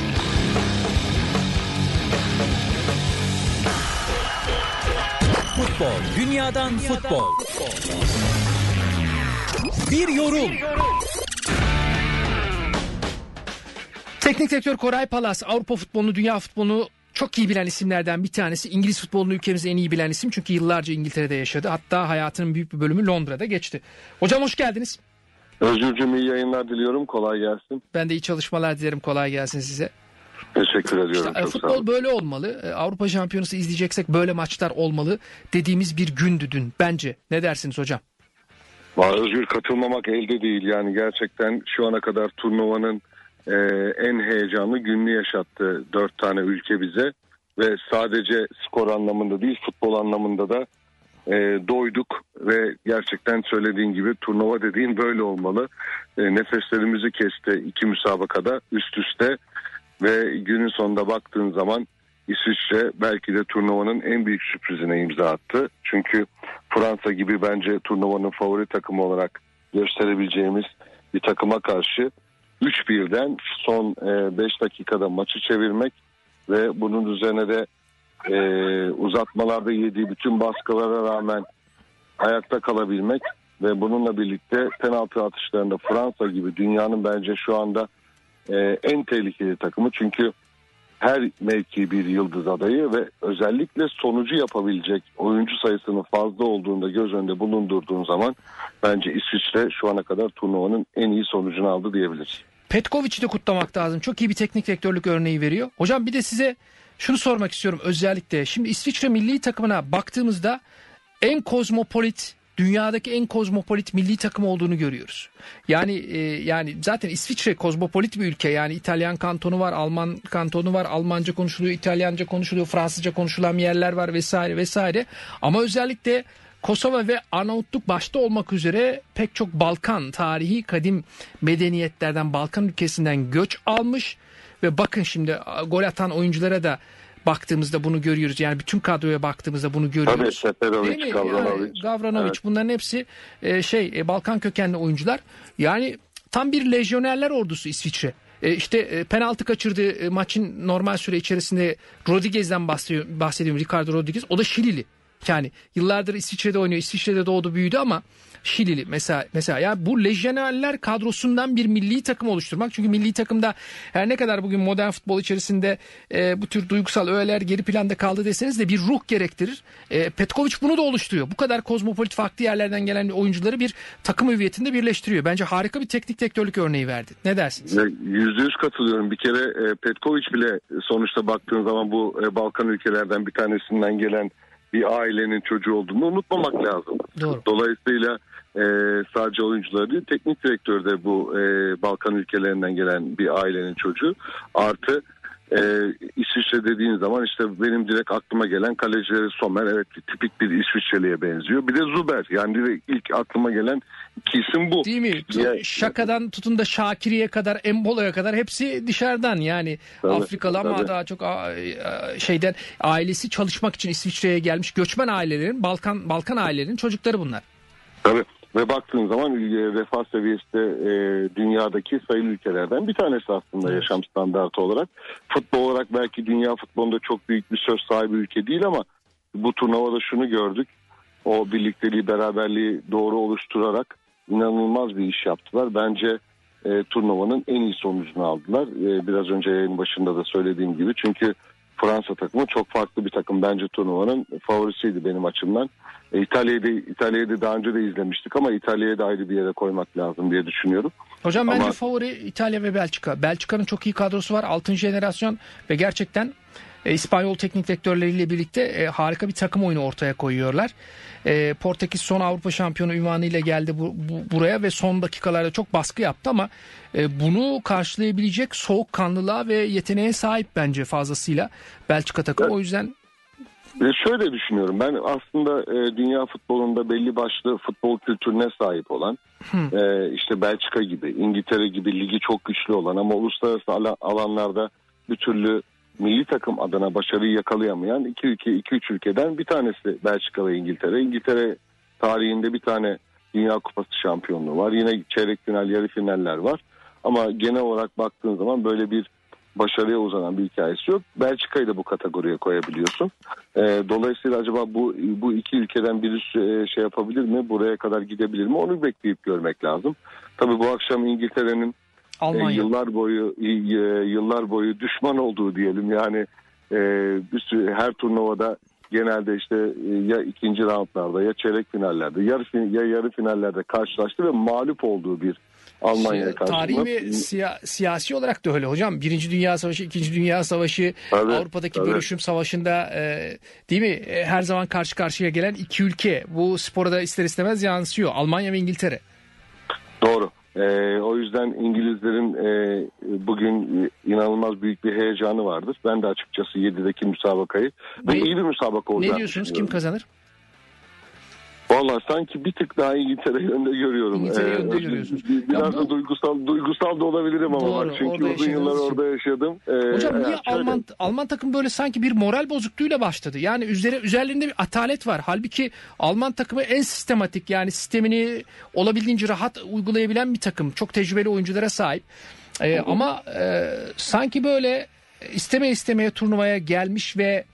Futbol, dünyadan futbol. Bir yorum. Teknik direktör Koray Palas Avrupa futbolunu, dünya futbolunu çok iyi bilen isimlerden bir tanesi. İngiliz futbolunu ülkemizde en iyi bilen isim. Çünkü yıllarca İngiltere'de yaşadı. Hatta hayatının büyük bir bölümü Londra'da geçti. Hocam hoş geldiniz. Özgürcüğüm iyi yayınlar diliyorum. Kolay gelsin. Ben de iyi çalışmalar dilerim. Kolay gelsin size. Teşekkür ediyorum. İşte, çok futbol sağ olun. böyle olmalı. Avrupa Şampiyonası izleyeceksek böyle maçlar olmalı dediğimiz bir gündü dün. Bence. Ne dersiniz hocam? Vallahi Özgür, katılmamak elde değil. Yani gerçekten şu ana kadar turnuvanın e, en heyecanlı gününü yaşattı dört tane ülke bize. Ve sadece skor anlamında değil, futbol anlamında da e, doyduk. Ve gerçekten söylediğin gibi turnuva dediğin böyle olmalı. E, nefeslerimizi kesti iki müsabakada üst üste. Ve günün sonunda baktığın zaman İsviçre belki de turnuvanın en büyük sürprizine imza attı. Çünkü Fransa gibi bence turnuvanın favori takımı olarak gösterebileceğimiz bir takıma karşı üç birden son beş dakikada maçı çevirmek ve bunun üzerine de e, uzatmalarda yediği bütün baskılara rağmen ayakta kalabilmek ve bununla birlikte penaltı atışlarında Fransa gibi dünyanın bence şu anda e, en tehlikeli takımı. Çünkü her mevki bir yıldız adayı ve özellikle sonucu yapabilecek oyuncu sayısının fazla olduğunda göz önünde bulundurduğun zaman bence İsviçre şu ana kadar turnuvanın en iyi sonucunu aldı diyebiliriz. Petkovic'i de kutlamak lazım. Çok iyi bir teknik direktörlük örneği veriyor. Hocam bir de size şunu sormak istiyorum özellikle. Şimdi İsviçre milli takımına baktığımızda en kozmopolit, dünyadaki en kozmopolit milli takım olduğunu görüyoruz. Yani e, yani zaten İsviçre kozmopolit bir ülke. Yani İtalyan kantonu var, Alman kantonu var, Almanca konuşuluyor, İtalyanca konuşuluyor, Fransızca konuşulan yerler var vesaire vesaire. Ama özellikle Kosova ve Arnavutluk başta olmak üzere pek çok Balkan tarihi kadim medeniyetlerden, Balkan ülkesinden göç almış ve bakın şimdi gol atan oyunculara da baktığımızda bunu görüyoruz. Yani bütün kadroya baktığımızda bunu görüyoruz. Tabii Seferovic, Gavranovic. Yani, Gavranovic evet. Bunların hepsi e, şey e, Balkan kökenli oyuncular. Yani tam bir lejyonerler ordusu İsviçre. E, işte e, penaltı kaçırdığı e, maçın normal süre içerisinde Rodriguez'den bahsediyorum, bahsediyorum. Ricardo Rodriguez. O da Şilili. Yani yıllardır İsviçre'de oynuyor. İsviçre'de doğdu büyüdü ama Şilili mesela mesela ya bu lejyonerler kadrosundan bir milli takım oluşturmak. Çünkü milli takımda her ne kadar bugün modern futbol içerisinde e, bu tür duygusal öğeler geri planda kaldı deseniz de bir ruh gerektirir. E, Petkovic bunu da oluşturuyor. Bu kadar kozmopolit farklı yerlerden gelen oyuncuları bir takım hüviyetinde birleştiriyor. Bence harika bir teknik direktörlük örneği verdi. Ne dersiniz? yüzde yüz katılıyorum. Bir kere e, Petkovic bile sonuçta baktığın zaman bu e, Balkan ülkelerden bir tanesinden gelen bir ailenin çocuğu olduğunu unutmamak lazım. Doğru. Dolayısıyla e, sadece oyuncuları değil, teknik direktör de bu e, Balkan ülkelerinden gelen bir ailenin çocuğu. Artı e, İsviçre dediğin zaman işte benim direkt aklıma gelen kalecileri Sommer, evet tipik bir İsviçreli'ye benziyor. Bir de Zuber, yani direkt ilk aklıma gelen iki isim bu. Değil mi? Ya, Şaka'dan tutun da Şakiri'ye kadar, Embola'ya kadar hepsi dışarıdan yani tabii, Afrikalı ama tabii. Daha çok şeyden ailesi çalışmak için İsviçre'ye gelmiş göçmen ailelerin, Balkan Balkan ailelerinin çocukları bunlar. Tabii. Ve baktığın zaman refah seviyesi de e, dünyadaki sayılı ülkelerden bir tanesi aslında evet. Yaşam standartı olarak. Futbol olarak belki dünya futbolunda çok büyük bir söz sahibi ülke değil ama bu turnuvada şunu gördük. O birlikteliği, beraberliği doğru oluşturarak inanılmaz bir iş yaptılar. Bence e, turnuvanın en iyi sonucunu aldılar. E, biraz önce yayın başında da söylediğim gibi. Çünkü Fransa takımı çok farklı bir takım. Bence turnuvanın favorisiydi benim açımdan. E, İtalya'yı da, İtalya'yı da daha önce de izlemiştik ama İtalya'yı da ayrı bir yere koymak lazım diye düşünüyorum. Hocam ama... bence favori İtalya ve Belçika. Belçika'nın çok iyi kadrosu var. altıncı jenerasyon ve gerçekten e, İspanyol teknik direktörleriyle birlikte e, harika bir takım oyunu ortaya koyuyorlar. E, Portekiz son Avrupa şampiyonu unvanıyla geldi bu, bu, buraya ve son dakikalarda çok baskı yaptı ama e, bunu karşılayabilecek soğukkanlılığa ve yeteneğe sahip bence fazlasıyla Belçika takımı. Evet. O yüzden şöyle düşünüyorum, ben aslında e, dünya futbolunda belli başlı futbol kültürüne sahip olan e, işte Belçika gibi, İngiltere gibi ligi çok güçlü olan ama uluslararası al- alanlarda bir türlü milli takım adına başarıyı yakalayamayan iki ülke, iki üç ülkeden bir tanesi Belçika ve İngiltere. İngiltere tarihinde bir tane Dünya Kupası şampiyonluğu var. Yine çeyrek final, yarı finaller var. Ama genel olarak baktığın zaman böyle bir başarıya uzanan bir hikayesi yok. Belçika'yı da bu kategoriye koyabiliyorsun. E, dolayısıyla acaba bu bu iki ülkeden birisi şey yapabilir mi? Buraya kadar gidebilir mi? Onu bekleyip görmek lazım. Tabii bu akşam İngiltere'nin e, yıllar boyu e, yıllar boyu düşman olduğu diyelim. Yani e, bir sürü, her turnuvada genelde işte e, ya ikinci roundlarda ya çeyrek finallerde yarı ya yarı finallerde karşılaştı ve mağlup olduğu bir Almanya'ya karşı. Tarihi ve siya- siyasi olarak da öyle hocam. Birinci Dünya Savaşı, İkinci Dünya Savaşı, tabii, Avrupa'daki tabii. bölüşüm savaşında e, değil mi? E, her zaman karşı karşıya gelen iki ülke. Bu spora da ister istemez yansıyor. Almanya ve İngiltere. Doğru. E, o yüzden İngilizlerin e, bugün inanılmaz büyük bir heyecanı vardır. Ben de açıkçası yedideki müsabakayı ve iyi bir müsabaka olacağını Ne diyorsunuz? Kim kazanır? Vallahi sanki bir tık daha İngiltere yönde görüyorum. İngiltere ee, yönde görüyorsunuz. Biraz bu... da duygusal duygusal da olabilirim ama Doğru, bak çünkü uzun yıllar için. orada yaşadım. Ee, Hocam niye şöyle... Alman Alman takım böyle sanki bir moral bozukluğuyla başladı? Yani üzeri üzerlerinde bir atalet var. Halbuki Alman takımı en sistematik, yani sistemini olabildiğince rahat uygulayabilen bir takım. Çok tecrübeli oyunculara sahip. E, ama e, sanki böyle isteme istemeye turnuvaya gelmiş ve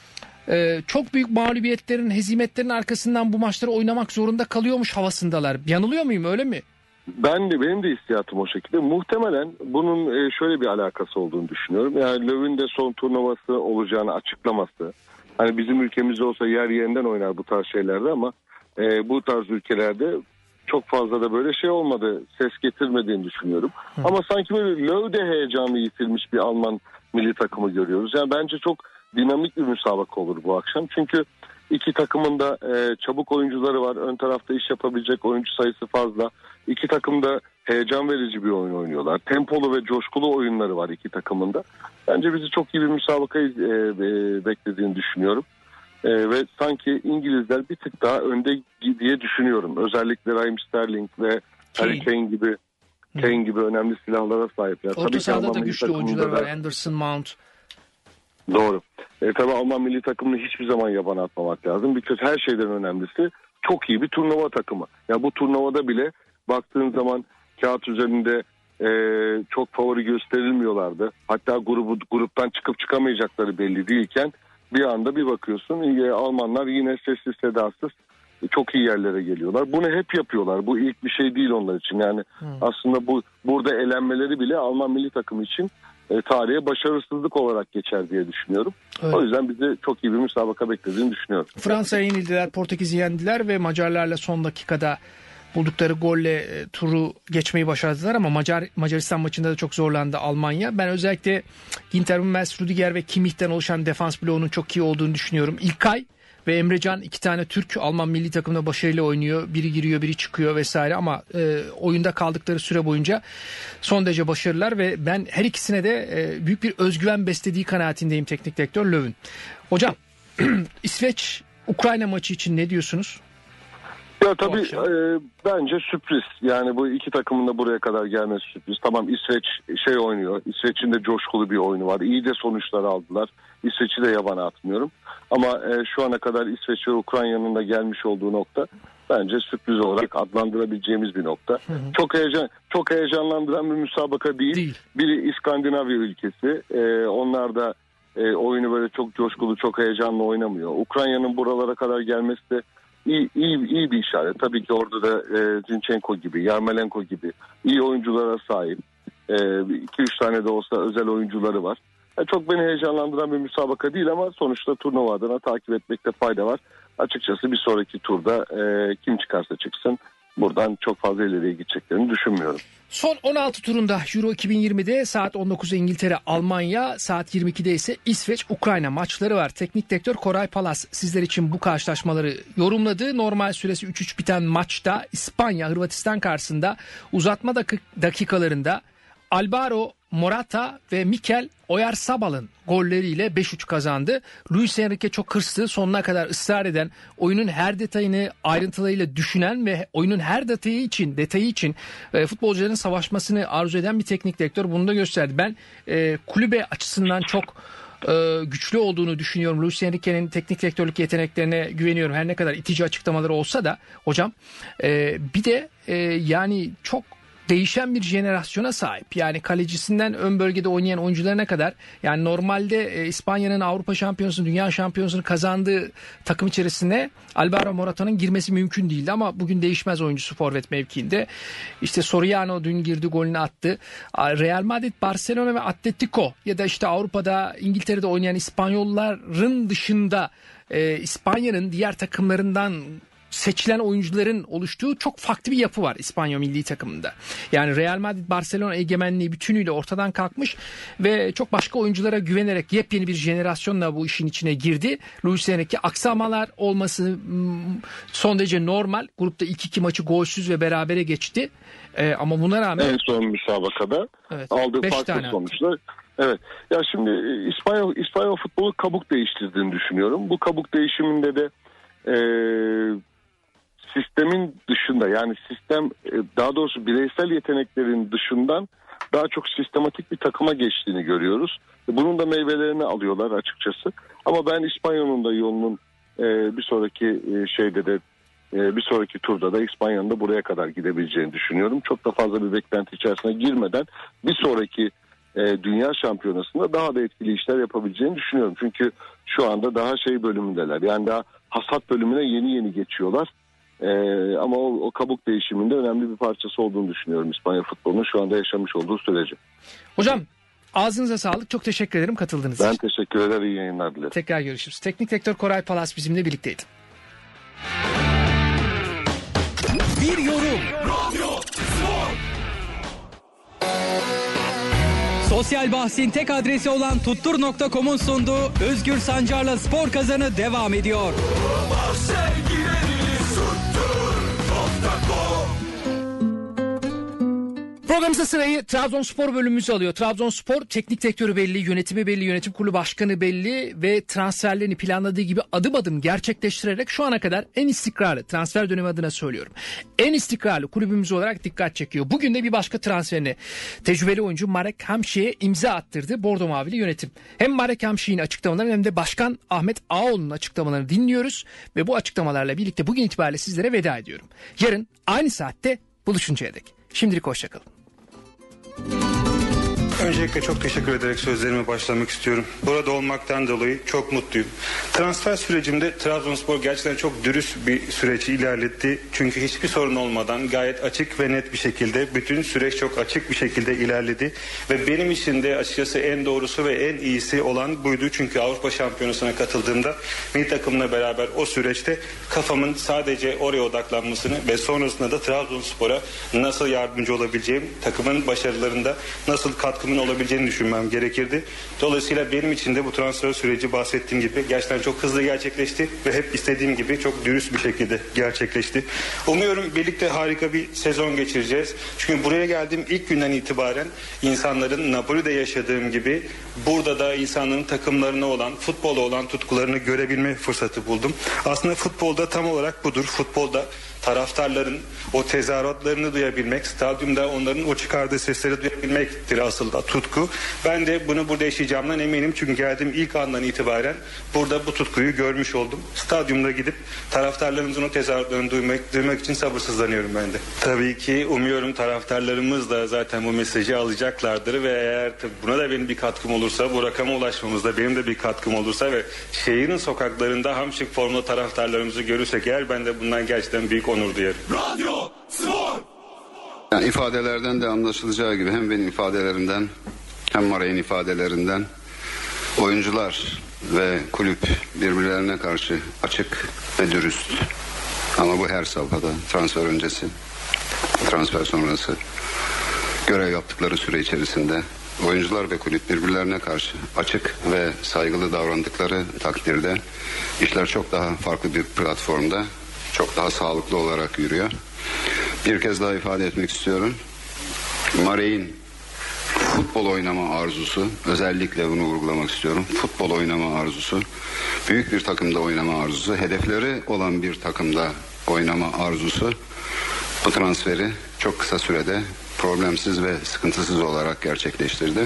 e, çok büyük mağlubiyetlerin, hezimetlerin arkasından bu maçları oynamak zorunda kalıyormuş havasındalar. Yanılıyor muyum, öyle mi? Ben de benim de hissiyatım o şekilde. Muhtemelen bunun şöyle bir alakası olduğunu düşünüyorum. Yani Löw'ün de son turnuvası olacağını açıklaması. Hani bizim ülkemizde olsa yer yerinden oynar bu tarz şeylerde ama e, bu tarz ülkelerde çok fazla da böyle şey olmadı. Ses getirmediğini düşünüyorum. Hı. Ama sanki böyle Löw'de heyecanlı yitilmiş bir Alman milli takımı görüyoruz. Yani bence çok dinamik bir müsabaka olur bu akşam. Çünkü İki takımın da e, çabuk oyuncuları var. Ön tarafta iş yapabilecek oyuncu sayısı fazla. İki takım da heyecan verici bir oyun oynuyorlar. Tempolu ve coşkulu oyunları var iki takımın da. Bence bizi çok iyi bir müsabaka e, e, beklediğini düşünüyorum. E, ve sanki İngilizler bir tık daha önde diye düşünüyorum. Özellikle Raheem Sterling ve Harry Kane gibi Kane gibi önemli silahlara sahipler. Orta sahada da güçlü oyuncular var. Anderson, Mount. Doğru. E, tabii Alman milli takımını hiçbir zaman yabana atmamak lazım. Because her şeyden önemlisi çok iyi bir turnuva takımı. Ya bu turnuvada bile baktığın zaman kağıt üzerinde e, çok favori gösterilmiyorlardı. Hatta grubu gruptan çıkıp çıkamayacakları belli değilken bir anda bir bakıyorsun e, Almanlar yine sessiz sedasız e, çok iyi yerlere geliyorlar. Bunu hep yapıyorlar. Bu ilk bir şey değil onlar için. Yani hmm. aslında bu burada elenmeleri bile Alman milli takımı için E, tarihe başarısızlık olarak geçer diye düşünüyorum. Evet. O yüzden bizi çok iyi bir müsabaka beklediğini düşünüyorum. Fransa'ya yenildiler, Portekiz'i yendiler ve Macarlarla son dakikada buldukları golle e, turu geçmeyi başardılar ama Macar Macaristan maçında da çok zorlandı Almanya. Ben özellikle Ginter, Hummels, Rüdiger ve Kimmich'ten oluşan defans bloğunun çok iyi olduğunu düşünüyorum. İlkay ve Emrecan, iki tane Türk Alman milli takımda başarıyla oynuyor. Biri giriyor, biri çıkıyor vesaire ama e, oyunda kaldıkları süre boyunca son derece başarılılar ve ben her ikisine de e, büyük bir özgüven beslediği kanaatindeyim teknik direktör Löw'ün. Hocam İsveç Ukrayna maçı için ne diyorsunuz? Ya tabii e, bence sürpriz. Yani bu iki takımın da buraya kadar gelmesi sürpriz. Tamam İsveç şey oynuyor. İsveç'in de coşkulu bir oyunu var. İyi de sonuçlar aldılar. İsveç'i de yabana atmıyorum. Ama e, şu ana kadar İsveç ve Ukrayna'nın da gelmiş olduğu nokta bence sürpriz olarak adlandırabileceğimiz bir nokta. Hı hı. Çok heyecan çok heyecanlandıran bir müsabaka değil. değil. Biri İskandinavya ülkesi. E, onlar da e, oyunu böyle çok coşkulu, çok heyecanlı oynamıyor. Ukrayna'nın buralara kadar gelmesi de İyi, iyi, iyi bir işaret. Tabii ki orada da e, Zinchenko gibi, Yarmolenko gibi iyi oyunculara sahip. iki üç tane de olsa özel oyuncuları var. Yani çok beni heyecanlandıran bir müsabaka değil ama sonuçta turnuva adına takip etmekte fayda var. Açıkçası bir sonraki turda e, kim çıkarsa çıksın buradan çok fazla ileriye gideceklerini düşünmüyorum. Son on altı turunda Euro iki bin yirmide saat on dokuzda İngiltere, Almanya, saat yirmi ikide ise İsveç, Ukrayna maçları var. Teknik direktör Koray Palas sizler için bu karşılaşmaları yorumladı. Normal süresi üç üç biten maçta İspanya, Hırvatistan karşısında uzatma dakikalarında Alvaro Morata ve Mikel Oyarsabal'ın golleriyle beş üç kazandı. Luis Enrique çok hırslı, sonuna kadar ısrar eden, oyunun her detayını ayrıntılarıyla düşünen ve oyunun her detayı için detayı için e, futbolcuların savaşmasını arzu eden bir teknik direktör, bunu da gösterdi. Ben e, kulübe açısından çok e, güçlü olduğunu düşünüyorum. Luis Enrique'nin teknik direktörlük yeteneklerine güveniyorum. Her ne kadar itici açıklamaları olsa da hocam. E, bir de e, yani çok değişen bir jenerasyona sahip. Yani kalecisinden ön bölgede oynayan oyuncularına kadar, yani normalde e, İspanya'nın Avrupa Şampiyonası'nı, Dünya Şampiyonası'nı kazandığı takım içerisinde Alvaro Morata'nın girmesi mümkün değildi ama bugün değişmez oyuncusu forvet mevkiinde. İşte Soriano dün girdi, golünü attı. Real Madrid, Barcelona ve Atletico ya da işte Avrupa'da, İngiltere'de oynayan İspanyolların dışında e, İspanya'nın diğer takımlarından seçilen oyuncuların oluştuğu çok farklı bir yapı var İspanya milli takımında. Yani Real Madrid, Barcelona egemenliği bütünüyle ortadan kalkmış ve çok başka oyunculara güvenerek yepyeni bir jenerasyonla bu işin içine girdi. Luis Enrique, aksamalar olması son derece normal. Grupta ilk iki maçı golsüz ve berabere geçti. Ee, ama buna rağmen en son müsabakada evet, aldığı farklı sonuçlar. Evet. Ya şimdi İspanya İspanya futbolu kabuk değiştirdiğini düşünüyorum. Bu kabuk değişiminde de eee sistemin dışında, yani sistem, daha doğrusu bireysel yeteneklerin dışından daha çok sistematik bir takıma geçtiğini görüyoruz. Bunun da meyvelerini alıyorlar açıkçası. Ama ben İspanya'nın da yolunun bir sonraki şeyde de e, bir sonraki turda da İspanya'nın da buraya kadar gidebileceğini düşünüyorum. Çok da fazla bir beklenti içerisine girmeden bir sonraki e, dünya şampiyonasında daha da etkili işler yapabileceğini düşünüyorum. Çünkü şu anda daha şey bölümündeler. Yani daha hasat bölümüne yeni yeni geçiyorlar. Ee, ama o, o kabuk değişiminde önemli bir parçası olduğunu düşünüyorum İspanya futbolunun şu anda yaşamış olduğu süreci. Hocam ağzınıza sağlık. Çok teşekkür ederim katıldığınız ben için. Ben teşekkür ederim. İyi yayınlar dilerim. Tekrar görüşürüz. Teknik direktör Koray Palas bizimle birlikteydi. Bir yorum. Sosyal bahsin tek adresi olan tuttur nokta com'un sunduğu Özgür Sancar'la Spor Kazanı devam ediyor. Programımızda sırayı Trabzonspor bölümümüzü alıyor. Trabzonspor teknik direktörü belli, yönetimi belli, yönetim kurulu başkanı belli ve transferlerini planladığı gibi adım adım gerçekleştirerek şu ana kadar en istikrarlı, transfer dönemi adına söylüyorum, en istikrarlı kulübümüz olarak dikkat çekiyor. Bugün de bir başka transferini tecrübeli oyuncu Marek Hamšík'e imza attırdı Bordo Mavili yönetim. Hem Marek Hamšík'in açıklamalarını hem de Başkan Ahmet Ağaoğlu'nun açıklamalarını dinliyoruz ve bu açıklamalarla birlikte bugün itibariyle sizlere veda ediyorum. Yarın aynı saatte buluşuncaya dek. Şimdilik hoşçakalın. Öncelikle çok teşekkür ederek sözlerime başlamak istiyorum. Burada olmaktan dolayı çok mutluyum. Transfer sürecimde Trabzonspor gerçekten çok dürüst bir süreci ilerletti. Çünkü hiçbir sorun olmadan gayet açık ve net bir şekilde bütün süreç çok açık bir şekilde ilerledi. Ve benim için de açıkçası en doğrusu ve en iyisi olan buydu. Çünkü Avrupa Şampiyonası'na katıldığımda milli takımla beraber o süreçte kafamın sadece oraya odaklanmasını ve sonrasında da Trabzonspor'a nasıl yardımcı olabileceğim, takımın başarılarında nasıl katkımın olabileceğini düşünmem gerekirdi. Dolayısıyla benim için de bu transfer süreci bahsettiğim gibi gerçekten çok hızlı gerçekleşti ve hep istediğim gibi çok dürüst bir şekilde gerçekleşti. Umuyorum birlikte harika bir sezon geçireceğiz. Çünkü buraya geldiğim ilk günden itibaren insanların Napoli'de yaşadığım gibi burada da insanların takımlarına olan, futbola olan tutkularını görebilme fırsatı buldum. Aslında futbolda tam olarak budur. Futbolda taraftarların o tezahüratlarını duyabilmek, stadyumda onların o çıkardığı sesleri duyabilmektir aslında tutku. Ben de bunu burada yaşayacağımdan eminim. Çünkü geldiğim ilk andan itibaren burada bu tutkuyu görmüş oldum. Stadyumda gidip taraftarlarımızın o tezahüratlarını duymak, duymak için sabırsızlanıyorum ben de. Tabii ki umuyorum taraftarlarımız da zaten bu mesajı alacaklardır ve eğer buna da benim bir katkım olursa, bu rakama ulaşmamızda benim de bir katkım olursa ve şehrin sokaklarında Hamšík formlu taraftarlarımızı görürsek eğer ben de bundan gerçekten büyük onur duyarım. Radyo Spor. Yani ifadelerden de anlaşılacağı gibi hem benim ifadelerimden hem Marek'in ifadelerinden oyuncular ve kulüp birbirlerine karşı açık ve dürüst. Ama bu her safhada, transfer öncesi, transfer sonrası, görev yaptıkları süre içerisinde oyuncular ve kulüp birbirlerine karşı açık ve saygılı davrandıkları takdirde işler çok daha farklı bir platformda, çok daha sağlıklı olarak yürüyor. Bir kez daha ifade etmek istiyorum. Marek'in futbol oynama arzusu, özellikle bunu vurgulamak istiyorum. Futbol oynama arzusu, büyük bir takımda oynama arzusu, hedefleri olan bir takımda oynama arzusu bu transferi çok kısa sürede problemsiz ve sıkıntısız olarak gerçekleştirdi.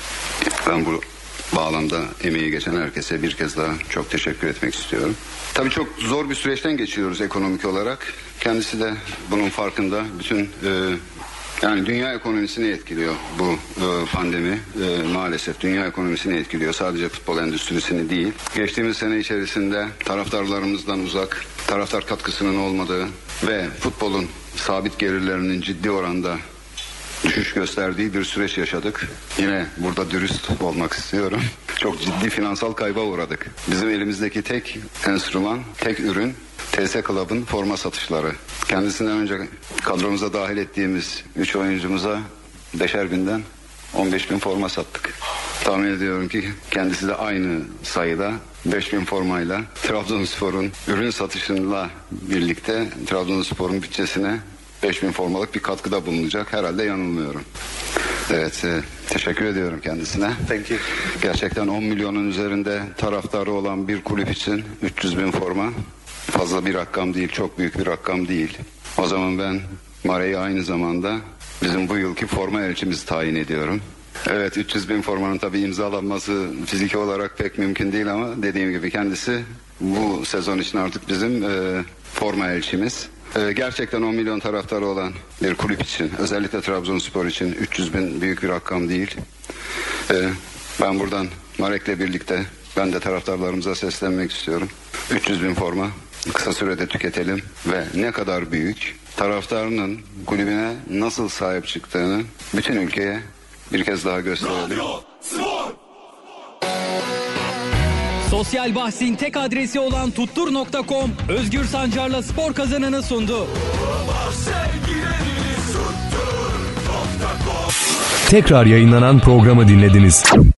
Ben bu bağlamda emeği geçen herkese bir kez daha çok teşekkür etmek istiyorum. Tabii çok zor bir süreçten geçiyoruz ekonomik olarak. Kendisi de bunun farkında. Bütün e, yani dünya ekonomisini etkiliyor bu e, pandemi. E, maalesef dünya ekonomisini etkiliyor. Sadece futbol endüstrisini değil. Geçtiğimiz sene içerisinde taraftarlarımızdan uzak, taraftar katkısının olmadığı ve futbolun sabit gelirlerinin ciddi oranda düşüş gösterdiği bir süreç yaşadık. Yine burada dürüst olmak istiyorum. Çok ciddi finansal kayba uğradık. Bizim elimizdeki tek enstrüman, tek ürün T S Club'ın forma satışları. Kendisinden önce kadromuza dahil ettiğimiz üç oyuncumuza beşer binden on beş bin forma sattık. Tahmin ediyorum ki kendisi de aynı sayıda beş bin formayla Trabzonspor'un ürün satışıyla birlikte Trabzonspor'un bütçesine beş bin formalık bir katkıda bulunacak. Herhalde yanılmıyorum. Evet, e, teşekkür ediyorum kendisine. Thank you. Gerçekten on milyonun üzerinde taraftarı olan bir kulüp için üç yüz bin forma fazla bir rakam değil, çok büyük bir rakam değil. O zaman ben Marek'i aynı zamanda bizim bu yılki forma elçimizi tayin ediyorum. Evet, üç yüz bin formanın tabii imzalanması fiziki olarak pek mümkün değil ama dediğim gibi kendisi bu sezon için artık bizim e, forma elçimiz. E, gerçekten on milyon taraftarı olan bir kulüp için, özellikle Trabzonspor için üç yüz bin büyük bir rakam değil. E, ben buradan Marek'le birlikte ben de taraftarlarımıza seslenmek istiyorum. üç yüz bin forma kısa sürede tüketelim ve ne kadar büyük, taraftarının kulübüne nasıl sahip çıktığını bütün ülkeye bir kez daha gösterelim. Sosyal bahsin tek adresi olan tuttur nokta com Özgür Sancar'la spor kazanını sundu. Tekrar yayınlanan programı dinlediniz.